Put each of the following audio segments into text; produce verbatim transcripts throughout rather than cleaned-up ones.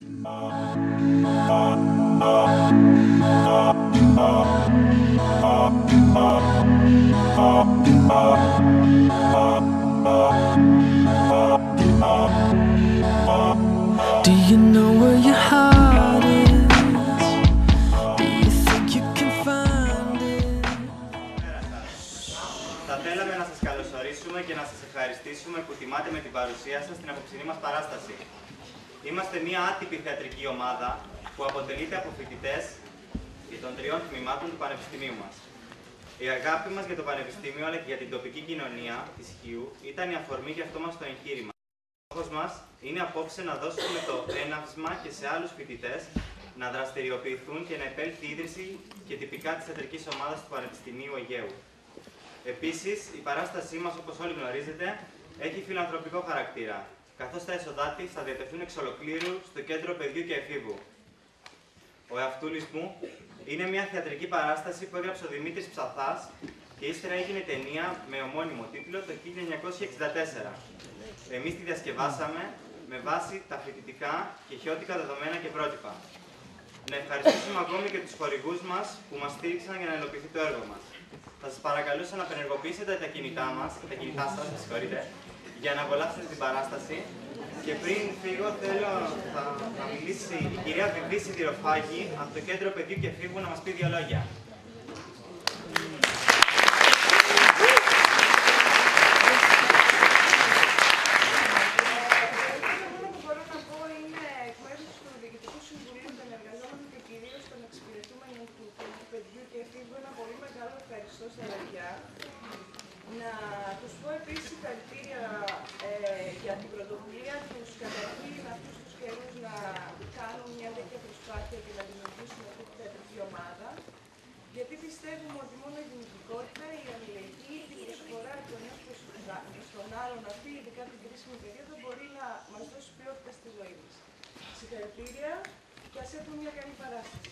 Do you know where your heart is? Do you think you can find it? Θα θέλαμε να σας καλωσορίσουμε και να σας ευχαριστήσουμε που τιμάτε με την παρουσία σας στην απόψινή μας παράσταση. Είμαστε μια άτυπη θεατρική ομάδα που αποτελείται από φοιτητές των τριών τμήματων του Πανεπιστημίου μας. Η αγάπη μας για το Πανεπιστήμιο αλλά και για την τοπική κοινωνία της Χίου ήταν η αφορμή για αυτό μας το εγχείρημα. Ο στόχος μας είναι απόψε να δώσουμε το έναυσμα και σε άλλους φοιτητές να δραστηριοποιηθούν και να επέλθει η ίδρυση και τυπικά της θεατρικής ομάδας του Πανεπιστημίου Αιγαίου. Επίσης, η παράστασή μας, όπως όλοι γνωρίζετε, έχει φιλανθρωπικό χαρακτήρα, καθώς τα έσοδά της θα διατεθούν εξ ολοκλήρου στο Κέντρο Παιδιού και Εφήβου. Ο Εαυτούλης μου είναι μια θεατρική παράσταση που έγραψε ο Δημήτρης Ψαθάς και ύστερα έγινε ταινία με ομώνυμο τίτλο το χίλια εννιακόσια εξήντα τέσσερα. Εμείς τη διασκευάσαμε με βάση τα φοιτητικά και χιώτικα δεδομένα και πρότυπα. Να ευχαριστήσουμε ακόμη και τους χορηγούς μας που μας στήριξαν για να υλοποιηθεί το έργο μας. Θα σας παρακαλούσα να απενεργοποιήσετε τα κινητά μας, τα κινητά σας, με συγχωρείτε, για να απολαύσετε την παράσταση. Και πριν φύγω, θέλω θα, θα μιλήσει η κυρία Βιβή Σιδηροφάγη από το Κέντρο Παιδιού και Εφήβου να μας πει δύο λόγια. Να τους πω επίσης συγχαρητήρια ε, για την πρωτοβουλία τους, καταρχήν αυτούς τους καιρούς να κάνουν μια τέτοια προσπάθεια και να δημιουργήσουν αυτή τη θεατρική ομάδα, γιατί πιστεύουμε ότι μόνο η δημιουργικότητα, η αλληλεγγύη, η προσφορά του ενός προς τον άλλον, αυτή ειδικά την κρίσιμη περίοδο, μπορεί να μας δώσει ποιότητα στη ζωή μας. Συγχαρητήρια και ας έχουμε μια καλή παράσταση.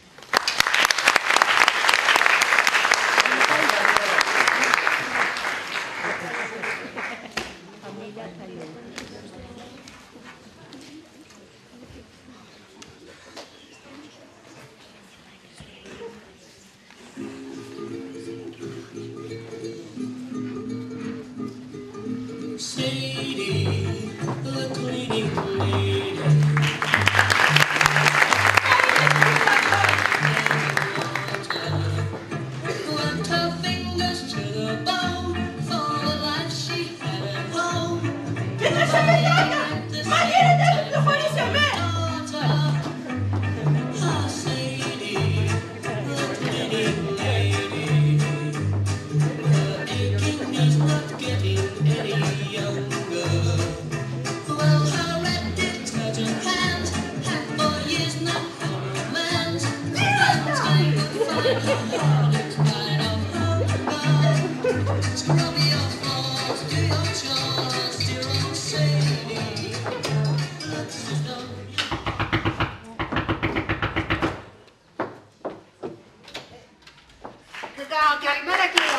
Καλημέρα κύριε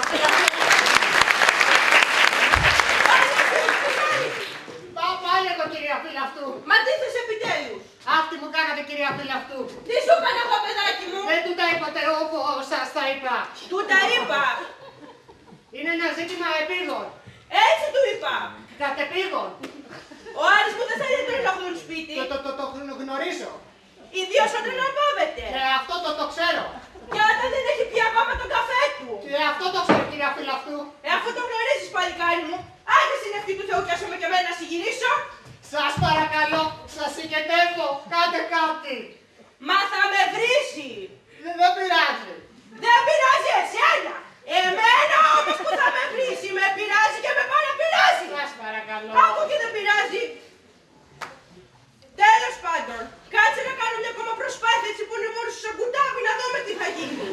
Πάω πάλι εγώ κυρία Φιλαυτού. Μα τι θες επιτέλους? Αυτή μου κάνατε κυρία Φιλαυτού. Τι σου έκανα εγώ παιδάκι μου? Δεν του τα είπατε όπως σας τα είπα. Του τα είπα. Είναι ένα ζήτημα επίγον. Έτσι του είπα. Κατεπίγον. Ο Άρης που δεν θα είναι τρελαχνούν σπίτι. Το, το, το, το γνωρίζω. Ιδίως όταν τρελαμπάβεται. Και αυτό το, το ξέρω. Και όταν δεν έχει πια ακόμα τον καφέ του. Και αυτό το ξέρω κυρία Φιλαυτού. Ε, αφού το γνωρίζεις παλικάρι μου, άντε στην ευχή του Θεού κι άσε με και εμένα να συγγυρίσω. Σας παρακαλώ, σας συγκετεύω, κάντε κάτι. Μα θα με βρίσει. Δεν, δεν πειράζει. Δεν πειράζει εσένα. Εμένα όμως που θα με βρίσει, με πειράζει και με παραπειράζει. Σας παρακαλώ. Άκου και δεν πειράζει. Τέλος πάντων, κάτσε να κάνω μια ακόμα προσπάθεια έτσι που είναι μόνο σου σαν κουτάβι να δούμε τι θα γίνει.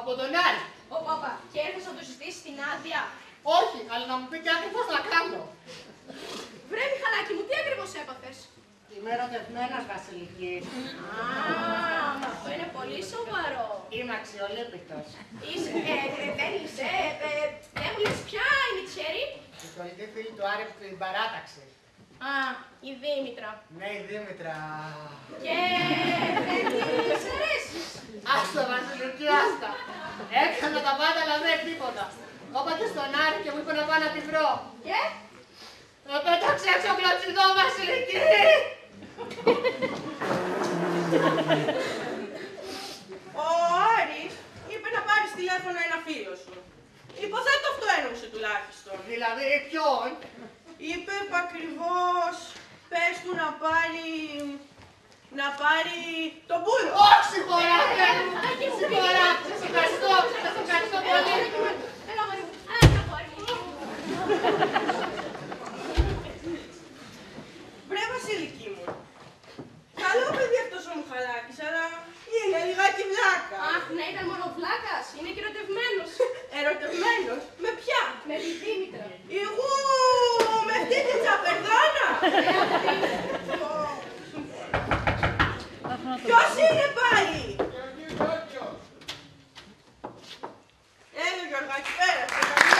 Από τον Άρη. Ω, παπα, και έρθες να το συζητήσεις στην άδεια. Όχι, αλλά να μου πει και ακριβώς να κάνω. Βρε, Μιχαλάκη μου, τι ακριβώς έπαθες? Είμαι ερωτευμένος, Βασιλική. Α, μα αυτό είναι πολύ σοβαρό. Είμαι αξιολύπητος. Είσαι, ε, ε, δεν είσαι, ε, ε, δεν μου λες ποια είναι η τυχερή? Η κολλητή φίλη του Άρη που την παράταξε. Α, η Δήμητρα. Ναι, η Δήμητρα. Και δεν της αρέσεις. Άστα, Βασιλική, άστα. Έκανα τα πάντα, αλλά δεν τίποτα. Όπα και στον Άρη και μου είπε να πάω να τη βρω. Και? Με πέταξε έξω κλωτσιδό, Βασιλική. Ο Άρης είπε να πάρεις τηλέφωνο ένα φίλο σου. Υποθέτω αυτό ένωσε τουλάχιστον. Δηλαδή, ποιον? Είπε ακριβώς, πες του να πάρει... να πάρει τον πούλο. Όχι, συγχωράτε! Συγχωράτε, σας ευχαριστώ, σας ευχαριστώ πολύ. Έλα, αγόρι μου. Έλα, αγόρι μου. Βρε Βασιλική μου, καλό παιδί αυτός ο Μιχαλάκης, αλλά είναι λιγάκι βλάκα. Αχ, ναι, ήταν μόνο βλάκας. Είναι και ερωτευμένος. Ερωτευμένος, με ποια? Με τη Δήμητρα. Εγώ, με αυτή την τσαπερδάνα. Ποιος είναι πάλι? Έλα Γιωργάκη, πέρασε.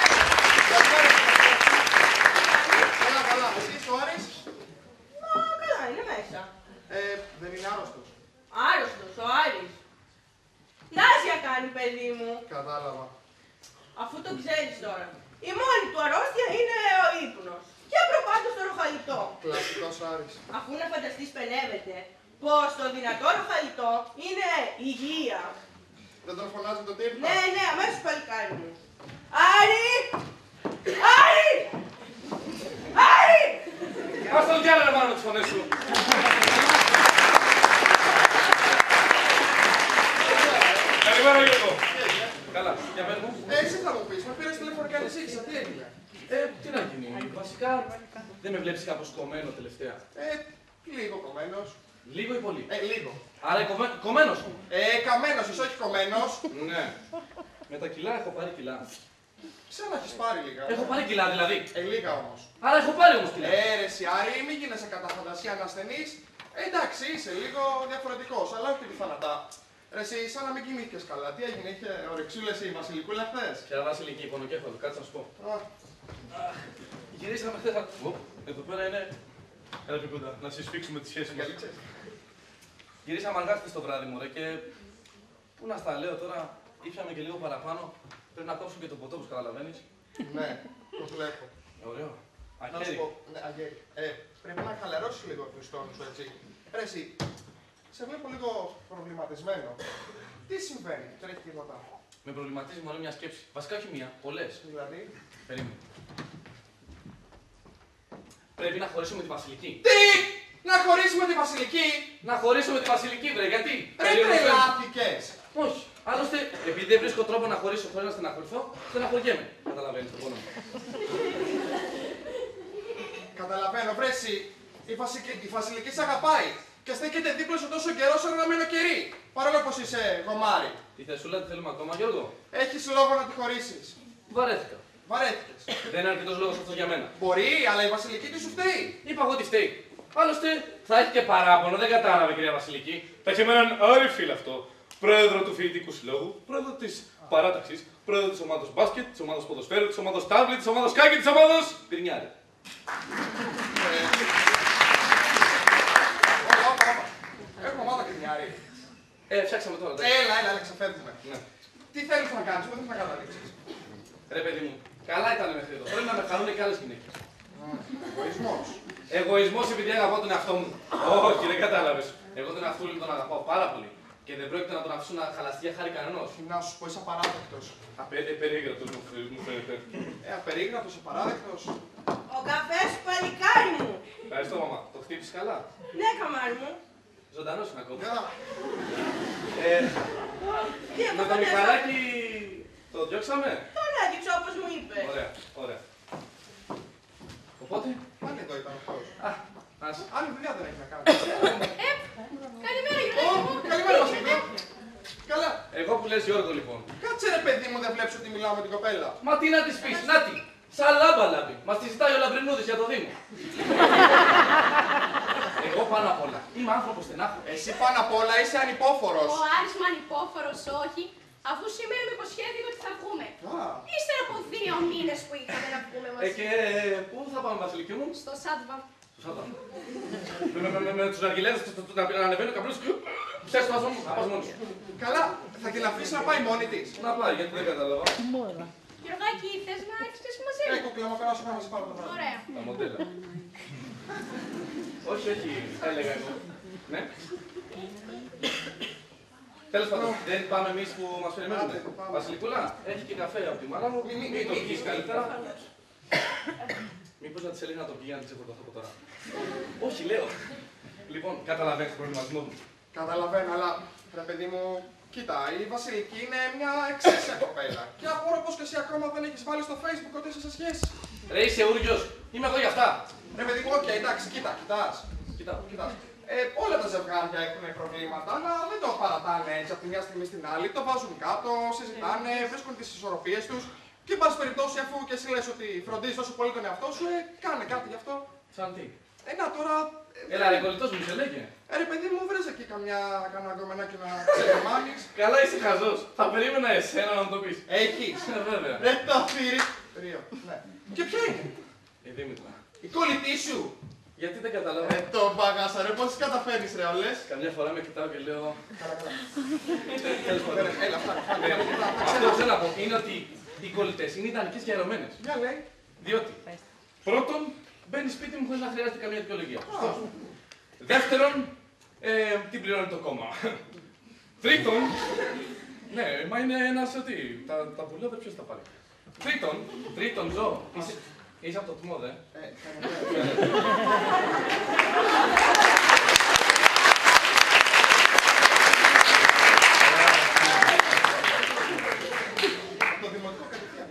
Καλά, καλά. Εσύ το Άρης? Μα καλά, είναι μέσα. Ε, δεν είναι άρρωστος. Άρρωστος, ο Άρης. Νάζια κάνει, παιδί μου. Κατάλαβα. Αφού το ξέρεις τώρα. Η μόνη του αρρώστια είναι ο ύπνος. Και προπάντως το ροχαλιτό. Κλασικός Άρης. Αφού να φανταστείς πενεύεται πως το δυνατό ροχαλιτό είναι υγεία. Δεν τον φωνάζει το τύπο. Ναι, ναι, αμέσως παλικάρι μου. Άρη! Άρη! Άρη! Ας τον διάλογο να πάρω τις φωνές σου. Καλημέρα Γιώργο. Καλά, για πες μου. Ε, εσύ θα μου πεις, με πήρες τηλεφωνικά ανησύχησα, τι έγινε? Ε, τι να γίνει, βασικά δεν με βλέπεις κάπως κομμένο τελευταία. Ε, λίγο κομμένος. Λίγο ή πολύ. Ε, λίγο. Άρα κομμέ- κομμένος. Ε, καμένος είσαι, όχι κομμένος. Ναι. Με τα κιλά έχω πάρει κιλά. Ξανά έχεις πάρει λίγα. Έχω πάρει κιλά δηλαδή. Ε, λίγα όμως. Άρα έχω πάρει όμως κιλά. Ε, ρε εσύ, Άρη, μην γίνεσαι κατά φαντασία ανασθενής. Ε, εντάξει, είσαι λίγο διαφορετικός, αλλά όχι πιθανατά. Ρε εσύ, σαν να μην κοιμήθηκες καλά. Τι έγινε, είχε ορεξούλες η Βασιλικούλα χθες? Ποια Βασιλική, πονοκέφαλο, κάτσε να σου πω. Α, Γυρίσαμε χθες. Οπ, εδώ πέρα είναι. Έλα πιο κοντά, να συσφίξουμε τη σχέση μας. αγκαλίτσες. Γυρίσαμε αργά χθες το βράδυ μου, ρε, και. Πού να στα λέω τώρα, ήπιαμε και λίγο παραπάνω. Πρέπει να κόψουμε και το ποτό, όπως καταλαβαίνεις. Ναι, το βλέπω. Ωραίο. Να σου Αχέρι. πω, ναι, αγέρι. Ε, πρέπει να χαλαρώσεις λίγο τους τόνους σου, έτσι. Ρε εσύ, σε βλέπω λίγο προβληματισμένο. Τι συμβαίνει, τρέχει τίποτα? Με προβληματίζει μόνο μια σκέψη. Βασικά όχι μία, πολλές. Δηλαδή, Περίμενε. Πρέπει να χωρίσω με τη Βασιλική. τι! Να χωρίσουμε τη Βασιλική! Να χωρίσω με τη Βασιλική, βρε, γιατί. Ρε τρελάθηκες! Όχι. Άλλωστε, επειδή δεν βρίσκω τρόπο να χωρίσω χωρίς να στεναχωρηθώ, στεναχωριέμαι. Καταλαβαίνεις το πόνο μου. Καταλαβαίνω, βρε εσύ, η, Βασικ... η Βασιλική σ' αγαπάει και στέκεται δίπλα σου τόσο καιρό σαν αναμένο κερί. Παρόλο πως είσαι γομάρι. Τη θεσούλα τη θέλουμε ακόμα, Γιώργο. Έχεις λόγο να τη χωρίσεις. Βαρέθηκα. Βαρέθηκες. Δεν είναι αρκετός λόγος αυτό για μένα. Μπορεί, αλλά η Βασιλική τι σου φταίει. Είπα εγώ τι φταίει. Άλλωστε, θα έχει και παράπονο, δεν κατάλαβε, κυρία Βασιλική. Θα έχει έναν Άρη φίλο αυτό. Πρόεδρο του Φοιτητικού Συλλόγου, πρόεδρο της παράταξης, πρόεδρο της ομάδας μπάσκετ, της ομάδας ποδοσφαίρου, της ομάδας τάβλη, της ομάδας κάκι, της ομάδας πυρνιάρη. Όπα, όπα, όπα. Έχουμε ομάδα κρινιάρη. Ε, φτιάξαμε τώρα. εντάξει. Έλα, έλα, έλα, ξεφεύγουμε. Ναι. Τι θέλεις να κάνεις, πού θες να καταλήξεις? Ρε παιδί μου, καλά ήταν μέχρι εδώ. Πρέπει να με χαρούν και άλλες γυναίκες. Εγωισμός. Εγωισμός επειδή αγαπάω τον εαυτό μου. Όχι, δεν κατάλαβες. Εγώ τον εαυτό μου τον αγαπάω πάρα πολύ. Και δεν πρόκειται να τον αφήσω να χαλαστεί για χάρη κανενός. Να σου πω, είσαι απαράδεκτος. Απερίγρατος μου φαίνεται. Ε, απερίγραφος, απαράδεκτος. Ο καφές σου, παλικάρι μου. Ευχαριστώ, μαμά. Το χτύπησες καλά. Ναι, καμάρι μου. Ζωντανός είναι ακόμα. Για. Ε, Τι με το έπαθα μέσα. Μιχαλάκι το διώξαμε. Τον έδειξε όπως μου είπε. Ωραία, ωραία. Οπότε, Πάλι εδώ ήταν αυτός. α, ας. Άλλη δουλειά δεν έχει να κάνει. Ε, καλημέρα, Ω, Γιώργο μου. καλημέρα, Βασίλη. Καλά. Εγώ που λες Γιώργο λοιπόν. Κάτσε παιδί μου, δεν βλέπεις ότι μιλάω με την κοπέλα. Μα τι να της πεις, να τι. Σαν λάμπα λάμπη. Μας τη ζητάει ο Λαμπρινούδης για το Δήμο. Εγώ πάνω απ' όλα είμαι άνθρωπος στενάχωρος. Εσύ πάνω απ' όλα είσαι ανυπόφορος. Ο Άρης μου ανυπόφορος όχι, αφού σήμερα με υποσχέθηκε ότι θα βγούμε. Α. Ύστερα από δύο μήνες που είχαμε να βγούμε μαζί. Ε, και πού θα πάμε, Βασιλική μου? Στο Σάτβα. Στο Σάτβα. με, με, με, με τους αργιλέδες να ανεβαίνει ο καπνός. Ψες το άσο μου, να πας μόνος σου. Καλά, θα την αφήσει να πάει μόνη της. Να πάει, γιατί δεν κατάλαβα. Γιωργάκη, θες να έρθεις και εσύ μαζί Ε, μου? κούκλα μου, περάσω να σε πάρω το βράδυ. Ωραία. Τα μοντέλα. όχι, όχι, θα έλεγα εγώ. Ναι. Τέλος πάντων, δεν πάμε εμείς που μας περιμένουμε. Βασιλικούλα, έχει και καφέ από τη μάνα μου. Μην μην το πιείς καλύτερα. Μήπως να της έλεγα να το πιει, αν της έχω το από τώρα. όχι, λέω. Λοιπόν, καταλαβαίνεις το προβληματισμό μου. Καταλαβαίνω, αλλά ρε παιδί μου, κοίτα, η Βασιλική είναι μια εξαίσια κοπέλα. Και απορώ πως και εσύ ακόμα δεν έχεις βάλει στο Facebook ότι είσαι σε σχέση. Ρε, είσαι ούριος. Είμαι εδώ για αυτά. Ρε παιδί μου, οκ, εντάξει, κοίτα, κοιτάς. Κοιτάω. Κοιτάς. Ε, όλα τα ζευγάρια έχουν προβλήματα, αλλά δεν το παρατάνε έτσι από τη μια στιγμή στην άλλη. Το βάζουν κάτω, συζητάνε, βρίσκουν τις ισορροπίες τους. Και εν πάση περιπτώσει, αφού και εσύ λες ότι φροντίζεις τόσο πολύ τον εαυτό σου, ε, κάνε κάτι γι' αυτό. Σαν τι. Ε, να τώρα. Ε, Έλα, ρε, κολλητός μου, σε λέγε. Ε, ρε παιδί μου, βρες εκεί καμιά, κανένα γκομενάκι να ξεγεμάνεις. Καλά, είσαι χαζός. Θα περίμενα εσένα να μου το πεις. Έχεις. Ε, βέβαια. Ρε το αφήρι. Τρίο. Ναι. Και ποια είναι? Η Δήμητρα. Η κολλητή σου. Γιατί δεν κατάλαβα. Ε, το μπαγάσα, ρε, πώς τις καταφέρνεις, ρε, όλες. Καμιά φορά με κοιτάω και λέω. Καλά, καλά. Τέλος πάντων. Έλα, αυτά, αυτά. Ναι, αυτό που θέλω να πω είναι ότι οι κολλητές είναι ιδανικές και αερωμένες. Για λέει. Διότι πρώτον, μπαίνει σπίτι μου χωρίς να χρειάζεται καμία δικαιολογία. Δεύτερον, ε, την πληρώνει το κόμμα. Τρίτον, ναι, μα είναι ένας ότι. Τα, τα πουλώδε ποιος τα πάρει. Τρίτον, τρίτον, ζω. Είσαι, είσαι από το τμόδε. Ε, το δημοτικό κατευθείαν.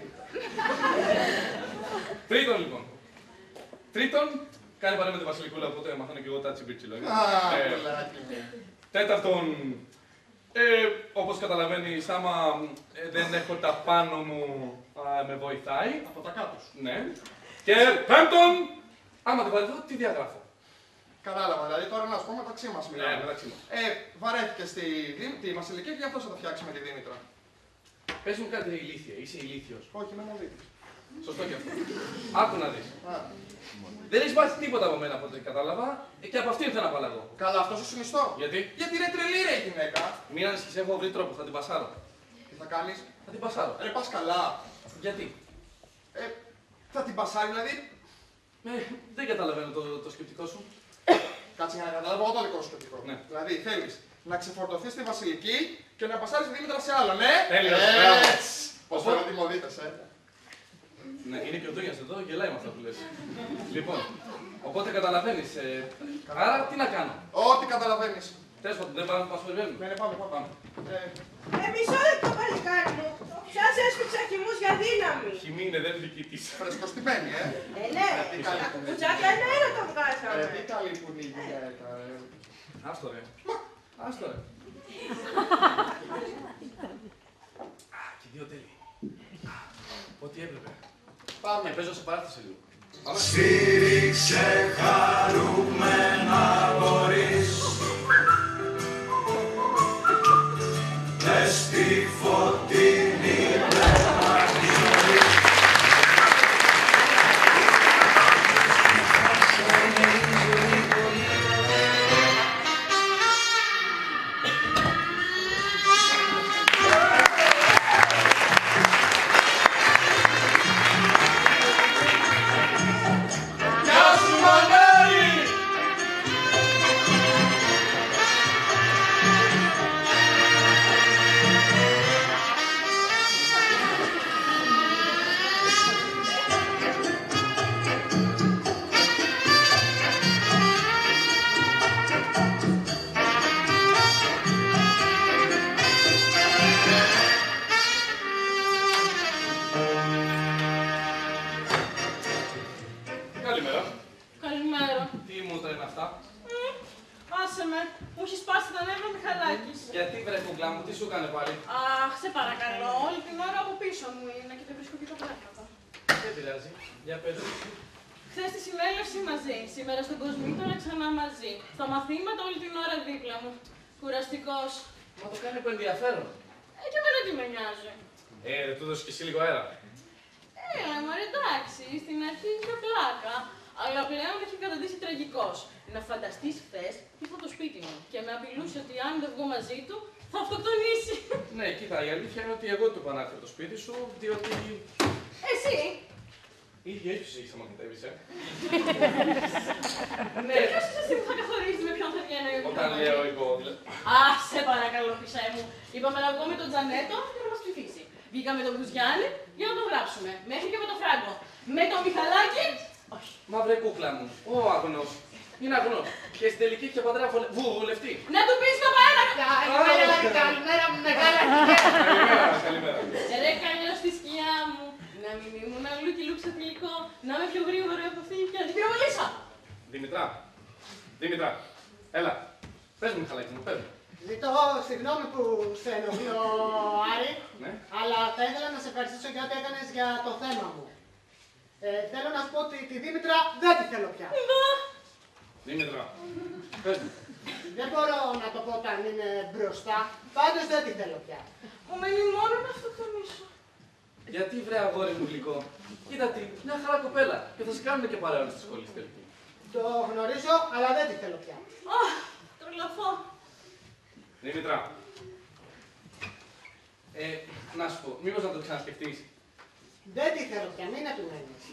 Τρίτον, λοιπόν. Τρίτον, κάνει παρέα με τη Βασιλικούλα, οπότε μαθαίνω και εγώ τα τσιμπίτσιλο. Α, πουλάκι μου. Τέταρτον, ε, όπως καταλαβαίνεις, άμα ε, δεν έχω τα πάνω μου, α, με βοηθάει. Από τα κάτω σου. Ναι. Και πέμπτον, άμα την παραιτηθώ, τι διαγράφω. Κατάλαβα, δηλαδή τώρα να σου πω μεταξύ μας Ναι, μιλάμε. μεταξύ μας. Ε, βαρέθηκε στη Δήμ- τη Βασιλική και γι' αυτό θα το φτιάξει με τη Δήμητρα. Πες μου κάτι ηλίθεια, είσαι ηλίθιος. Όχι, είμαι μολύτης. Σωστό και αυτό. Άκου να δεις. Α, Δεν έχεις μάθει τίποτα από μένα από ό,τι κατάλαβα ε, και από αυτήν ήρθα να απαλλαγώ. καλά, αυτό σου συνιστώ. Γιατί? Γιατί είναι τρελή ρε η γυναίκα. Μην ανησυχείς, έχω βρει τρόπο, θα την πασάρω. Τι θα κάνεις? Θα την πασάρω. Ρε πας καλά. Γιατί? Ε, θα την πασάρει δηλαδή. Ε, δεν καταλαβαίνω το, το σκεπτικό σου. Κάτσε για να καταλάβω εγώ το δικό σου σκεπτικό. Ναι. Δηλαδή θέλεις να ξεφορτωθείς τη Βασιλική και να πασάρεις τη Δήμητρα σε άλλον, ναι. Τέλειος, μπράβο. Πώς Οπότε- θέλω τιμωδίτες, ε. Ναι, είναι και ο Ντούνιας εδώ, γελάει με αυτά που λες. Λοιπόν, οπότε καταλαβαίνεις. Ε, άρα τι να κάνω. Ό,τι καταλαβαίνεις. Τέλος πάντων, δεν πάμε που μας περιμένουν. Ναι, ναι, πάμε, πάμε. Πάμε. Ε, Ε, μισό λεπτό, παλικάρι μου. Σας έσφιξα χυμούς για δύναμη. Χυμή είναι, δεν είναι δική της. φρεσκοστημένη, ε. Ε, ναι. Τι καλή Τα που είναι. κουτσάκια ένα-ένα τα Ε, βγάζαμε. τι καλή που είναι η γυναίκα, ε. Άστο ρε. Άστο ρε. Α, και δύο τέλη. Α, ό,τι έπρεπε. Πάμε. Ε, παίζω σε παράσταση λίγο. Πάμε. Στήριξε χαρούμενα μπορείς. Μες στη φωτεινή πλευρά της ζωής. Γεια σου Μανάρη! χάσαμε. Μου έχει σπάσει τα νεύρα Μιχαλάκης. Γιατί βρε κουκλά μου, τι σου έκανε πάλι? Αχ, σε παρακαλώ, όλη την ώρα από πίσω μου είναι και δεν βρίσκω και τα πράγματα. Δεν πειράζει. Για πες. Χθες στη συνέλευση μαζί, σήμερα στον Κοσμήτωρα ξανά μαζί. Στα μαθήματα όλη την ώρα δίπλα μου. Κουραστικός. Μα το κάνει που ενδιαφέρον. Ε, και εμένα τι με νοιάζει. Ε, δεν του δώσεις και εσύ λίγο αέρα. Έλα, μωρέ, εντάξει, στην αρχή είχε πλάκα. Αλλά πλέον έχει καταντήσει τραγικός. Να φανταστείς χθες ήρθε το σπίτι μου και με απειλούσε ότι αν δεν βγω μαζί του θα αυτοκτονήσει. Ναι, κοίτα, η αλήθεια είναι ότι εγώ του είπα να έρθει το σπίτι σου, διότι. Εσύ! Η ίδια έτσι σου έχει μαθητεύει, ε. Ναι. Και ποιος είσαι εσύ που θα καθορίζει με ποιον θα βγαίνω εγώ. Όταν λέω εγώ, δηλαδή. Αχ, σε παρακαλώ, πισέ μου. Είπαμε να βγω με τον Τζανέτο για να μας ψηφίσει. Βγήκα με τον Μπουζιάννη για να το γράψουμε. Μέχρι και με τον Φράγκο. Με τον Μιχαλάκη. Όχι. Μα βρε κούκλα μου, ο αγνός. Είναι αγνός. Και στην τελική είχε πατρέα βουλευτή. Να του πεις το παρά! Καλημέρα, καλημέρα μου, μεγάλα. Καλημέρα, καλημέρα. Ρε καλώς στη σκιά μου. Να μην ήμουν αλλού και λούξα φιλικό. Να είμαι πιο γρήγορα από αυτή και να την πυροβολήσω. Δημητρά, Δήμητρα, έλα. Πες μου, Μιχαλάκη μου, πες μου. Ζητώ συγγνώμη που σε ενοχλώ, Άρη, Ναι. αλλά θα ήθελα να σε ευχαριστήσω για ό,τι έκανες για το θέμα μου. Ε, θέλω να σου πω ότι τη Δήμητρα δεν τη θέλω πια. Δήμητρα, πες μου. Δεν μπορώ να το πω όταν είναι μπροστά, πάντως δεν τη θέλω πια. Μου μένει μόνο να αυτοκτονήσω. Γιατί βρε αγόρι μου γλυκό. Κοίτα τι, μια χαρά κοπέλα. Και θα σε κάνουν και παρέα στη σχολή στη τελική. Το γνωρίζω, αλλά δεν τη θέλω πια. Αχ, τρελαθώ. Δήμητρα. Ε, να σου πω, μήπως να το ξανασκεφτείς. Δεν τη θέλω πια, μην επιμένεις.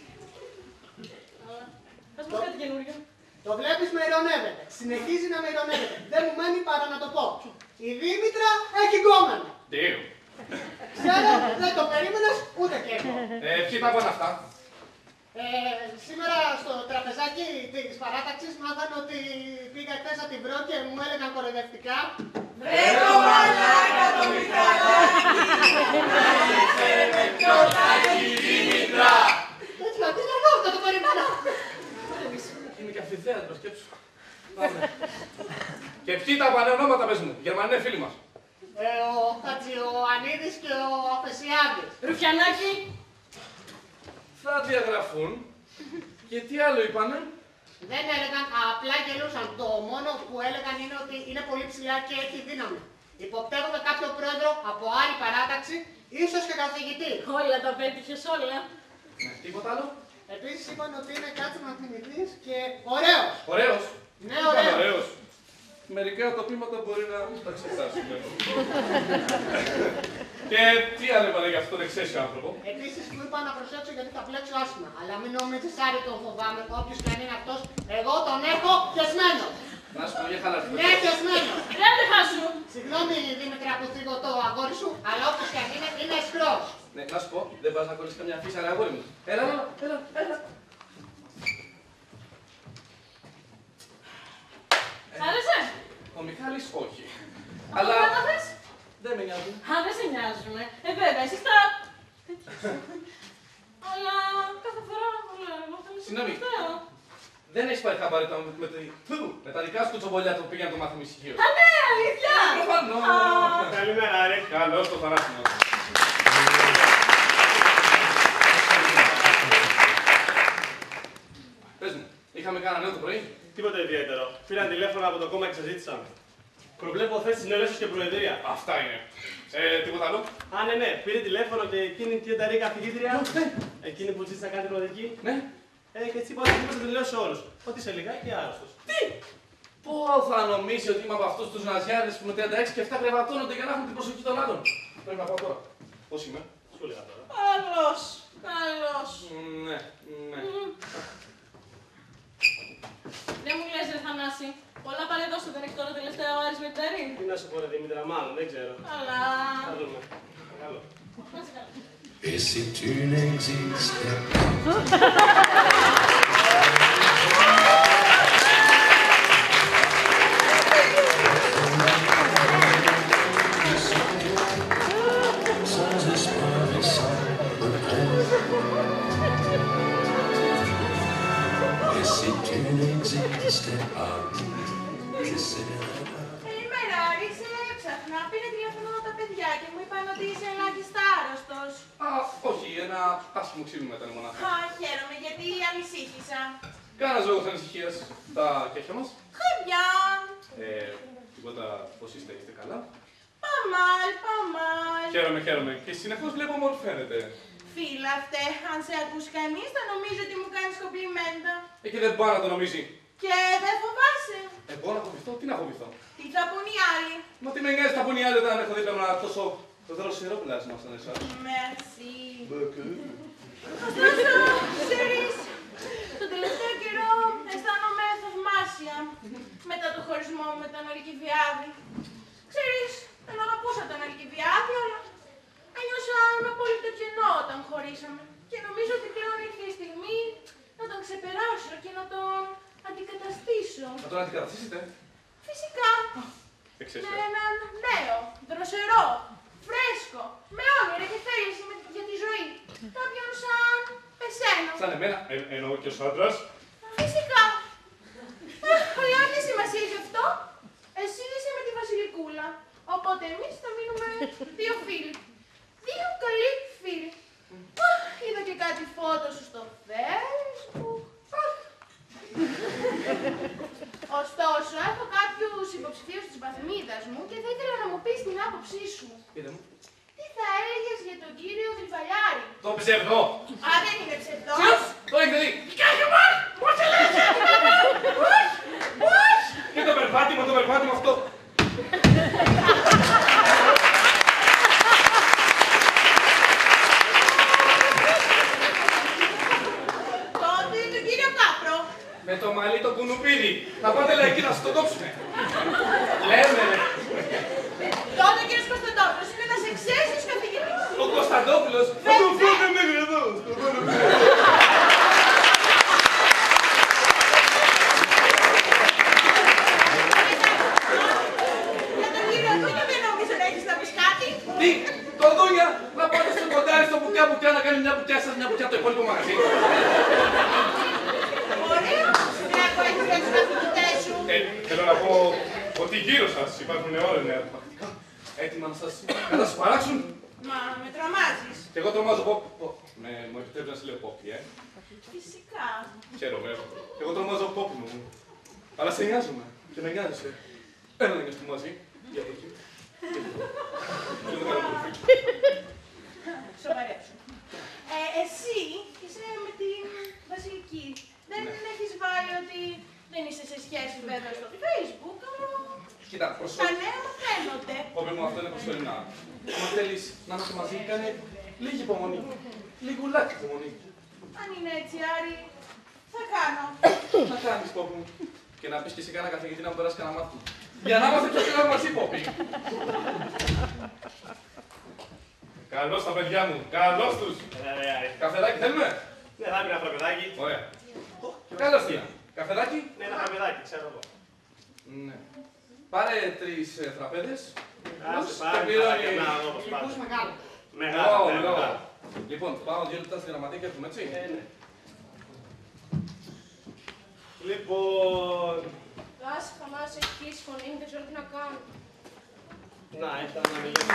Πες μας κάτι καινούργιο. Το βλέπεις με ειρωνεύεται. Συνεχίζει να με ειρωνεύεται. Δεν μου μένει παρά να το πω. Η Δήμητρα έχει γκόμενο. Damn. Ξέρω, δεν το περίμενες, ούτε και εγώ. Ε, ποιοι τα πάνε αυτά. Ε, σήμερα στο τραπεζάκι της παράταξης μάθανε ότι πήγα χθες να την βρω και μου έλεγαν κοροϊδευτικά. Βρε το μαλάκα το Μιχαλάκι! Μάλισε με πιωτάκι Δήμητρα! Έτσι, τι είναι εδώ, δεν το περίμενα. Είναι και αμφιθέατρο, σκέψου. Πάμε. Και ποιοι τα πάνε ονόματα, πες μου. Γερμανοί είναι φίλοι μας. Ε, ο Χατζιωαννίδης και ο Αφεσιάδης. Ρουφιανάκι. Θα διαγραφούν. Και τι άλλο είπανε. Δεν έλεγαν, απλά γελούσαν. Το μόνο που έλεγαν είναι ότι είναι πολύ ψηλά και έχει δύναμη. Υποπτεύομαι κάποιο πρόεδρο από άλλη παράταξη, ίσως και καθηγητή. Όλα τα πέτυχες, όλα. Ναι, τίποτα άλλο. Επίσης είπαν ότι είναι κάτι μαθηνητής και ωραίος. Ωραίος. Ναι, Είπαν ωραίος. ωραίος. Μερικά τοπήματα μπορεί να τα εξετάσουμε. Και τι άλλο είπανε για αυτόν τον εξαίσιο άνθρωπο. Επίσης μου είπα να προσέξω γιατί θα πλέξω άσχημα. Αλλά μην νομίζεις, Άρη, τον φοβάμαι. Όποιος και αν είναι αυτός, εγώ τον έχω πιασμένο. Να σου πω για χαλαρή. Ναι, πιασμένο. Δεν δεν χάσου. Συγγνώμη, Δήμητρα, που θίγω το αγόρι σου, αλλά όποιος και αν είναι, είναι αισχρός. Ναι, να σου πω, δεν πας να κολλήσεις καμιά φύσα, ρε αγόρι μου. Έλα, έλα, έλα, έλα. Άρεσε. Ο Μιχάλης όχι. Αλλά... Αλλά θες. δεν με νοιάζει. Α, δεν σε νοιάζουμε. Ε, βέβαια, εσείς τα... Αλλά κάθε φορά όλα εγώ θέλω Συγγνώμη. τελευταίο. Δεν έχεις πάρει χαμπάρι τα- με, τη- Φου, με τα δικά σου τσομπολιά που πήγαινε το μάθημα ησυχίως. Α, ναι, αλήθεια. Προφανώς. Α. Καλημέρα, Άρη. Καλώς το θανάσιμο. Πες μου, είχαμε κανένα νέο το πρωί. Τίποτα ιδιαίτερο. Πήραν τηλέφωνο από το κόμμα και συζήτησαν. Προβλέπω θέση συνέλευση και προεδρία. Αυτά είναι. Ε, τίποτα άλλο. Α, ναι, ναι. Πήρε τηλέφωνο και εκείνη η τιεταρή καθηγήτρια. Εκείνη που ζήτησε να κάνει την οδική. Ναι. Ε, και έτσι είπα ότι θα το λέω σε όλους. Ότι είσαι λιγάκι άρρωστος. Τι! Πώ θα νομίσει ότι είμαι από αυτούς τους ναζιάδες που με τριάντα έξι και επτά κρεβατώνονται για να έχουν την προσοχή των άλλων. Πρέπει να πάω τώρα. Πώς είμαι. Σου έλεγα τώρα. Καλώς. Καλώς. Ναι, ναι. Μμμ. Δεν μου λες, ρε Θανάση. Πολλά παρεδώστε δεν έχει τώρα τελευταία ο Άρης με την Ταρή. Τι να σου πω, ρε Δήμητρα, μάλλον, δεν ξέρω. Αλλά... Θα δούμε. Καλό. Να είσαι καλά. Et si tu n'existais sans espoir et sans regret. Et si tu n'existais pas, je serais Καλημέρα, Άρη, σε έψαχνα. Πήρε τηλέφωνο τα παιδιά και μου είπαν ότι είσαι ελάχιστα άρρωστος. Α, όχι, ένα άσχημο ξύλινο ήταν μονάχα. Α, χαίρομαι γιατί ανησύχησα. Κάνας λόγος ανησυχίας τα κέφια μας. Χωριά. Ε, τίποτα, πώς είστε, είστε καλά. Παμάλ, παμάλ. Χαίρομαι, χαίρομαι. Και συνεχώς βλέπω μόλι φαίνεται. Φίλαυτε, αν σε ακούσει κανείς θα νομίζει ότι μου κάνεις κομπλιμέντα. Εκεί δεν πάει να το νομίζει. Και δεν φοβάσαι. Εγώ να φοβηθώ, τι να φοβηθώ. Τι θα πουν οι άλλοι. Μα τι με νοιάζει, θα πούν οι άλλοι όταν έχω δίπλα μου ένα τόσο δροσερό πλάσμα σαν εσάς. Merci. Ωστόσο, ξέρεις, τον τελευταίο καιρό αισθάνομαι θαυμάσια μετά το χωρισμό μου με τον Αλκιβιάδη. Ξέρεις, τον αγαπούσα τον Αλκιβιάδη, αλλά ένιωσα ένα απόλυτο κενό όταν χωρίσαμε. Και νομίζω ότι πλέον ήρθε η στιγμή να τον ξεπεράσω και να τον αντικαταστήσω. Να τον αντικαταστήσετε. Φυσικά. Εξαίσια. Με έναν νέο, δροσερό, φρέσκο, με όνειρα και θέληση με- για τη ζωή. Κάποιον σαν εσένα. Σαν εμένα, ε, εννοώ και ως άντρας. Φυσικά. Αχ, αλλά τι σημασία έχει αυτό. Εσύ είσαι με τη Βασιλικούλα. Οπότε εμείς θα μείνουμε δύο φίλοι. Δύο καλοί φίλοι. Αχ, είδα και κάτι φώτο σου στο Facebook. Αχ. Ωστόσο, έχω κάποιους υποψηφίους της βαθμίδας μου και θα ήθελα να μου πεις την άποψή σου. Πείτε μου. Τι θα έλεγες για τον κύριο Γρυβαλιάρη. Το ψευδό. Α, δεν είναι ψευδός. Ποιος, το έχετε δει. Κάνε μας! Πώς σε λες, Πώς! Πώς! Και το περπάτημα, το περπάτημα αυτό. Τότε τον κύριο Κάπρο. Με το μαλλί το κουνουπίδι. Θα πάτε λέει εκεί να σας το κόψουνε. Λέμε ρε. Τότε ο κύριος Κωνσταντόπουλος είναι ένας εξαίσιος καθηγητής. Ο Κωνσταντόπουλος θα τον φέρνει μέχρι εδώ. στο κουνουπίδι. Για τον κύριο Δούνιο δεν νομίζω να έχεις να πεις κάτι. Τι, το δούνια, να πάτε στο κοντάρι στο μπουκιά μπουκιά να κάνει μια μπουκιά σας, μια μπουκιά το υπόλοιπο μαγαζί. Ωραίο. Βλέπω έχεις για τους καθηγητές σου. Ε, θέλω να πω ότι γύρω σας υπάρχουν όλα νέα πρακτικά. Έτοιμα να σας, να σας παράξουν. Μα με τρομάζεις. Και εγώ τρομάζω πόπι. Με, μου επιτρέπει να σε λέω πόπι, ε. Φυσικά. Χαίρομαι. Εγώ τρομάζω πόπι μου. Αλλά σε νοιάζομαι. Και με νοιάζεσαι. Έλα να νοιαστούμε μαζί. Για το εκεί. Και δεν κάνω πολύ. Σοβαρέψου. Ε, εσύ είσαι με την Βασιλική. Δεν έχεις βάλει ότι δεν είσαι σε σχέση βέβαια στο Facebook, αλλά Κοίτα, τα προσωπικά. νέα φαίνονται. Πόπι μου, αυτό είναι προσωρινά. Αν θέλεις να είμαστε μαζί, κάνε λίγη υπομονή. Λιγουλάκι υπομονή. Αν είναι έτσι, Άρη, θα κάνω. Να κάνεις, Πόπι μου. Και να πεις και εσύ κάνα καθηγητή να μου περάσει κανένα μάθημα. Για να είμαστε πιο καλά μαζί, Πόπι. Καλώς τα παιδιά μου. Καλώς τους. Έλα, ρε, Άρη. Καφεδάκι θέλουμε. Ναι, θα πει ένα φραπεδάκι. Ωραία. Καλώς την. Καφεδάκι. Ναι, ένα φραπεδάκι, ξέρω εγώ. Ναι. Πάρε τρεις ε, φραπέδες. Άσε, Και πάρε, πληρώνει. πάρε, να δω πώς Λοιπούς πάτε. μεγάλο. Μεγάλο, Ω, ναι, μεγάλο. μεγάλο. Λοιπόν, πάω δύο λεπτά στη γραμματεία και έρθουμε, έτσι. Ε, ναι. Λοιπόν, Λάση, χαμάς, έχει κλείσει φωνή μου, δεν ξέρω τι να κάνω. να, ήρθα να μιλήσω.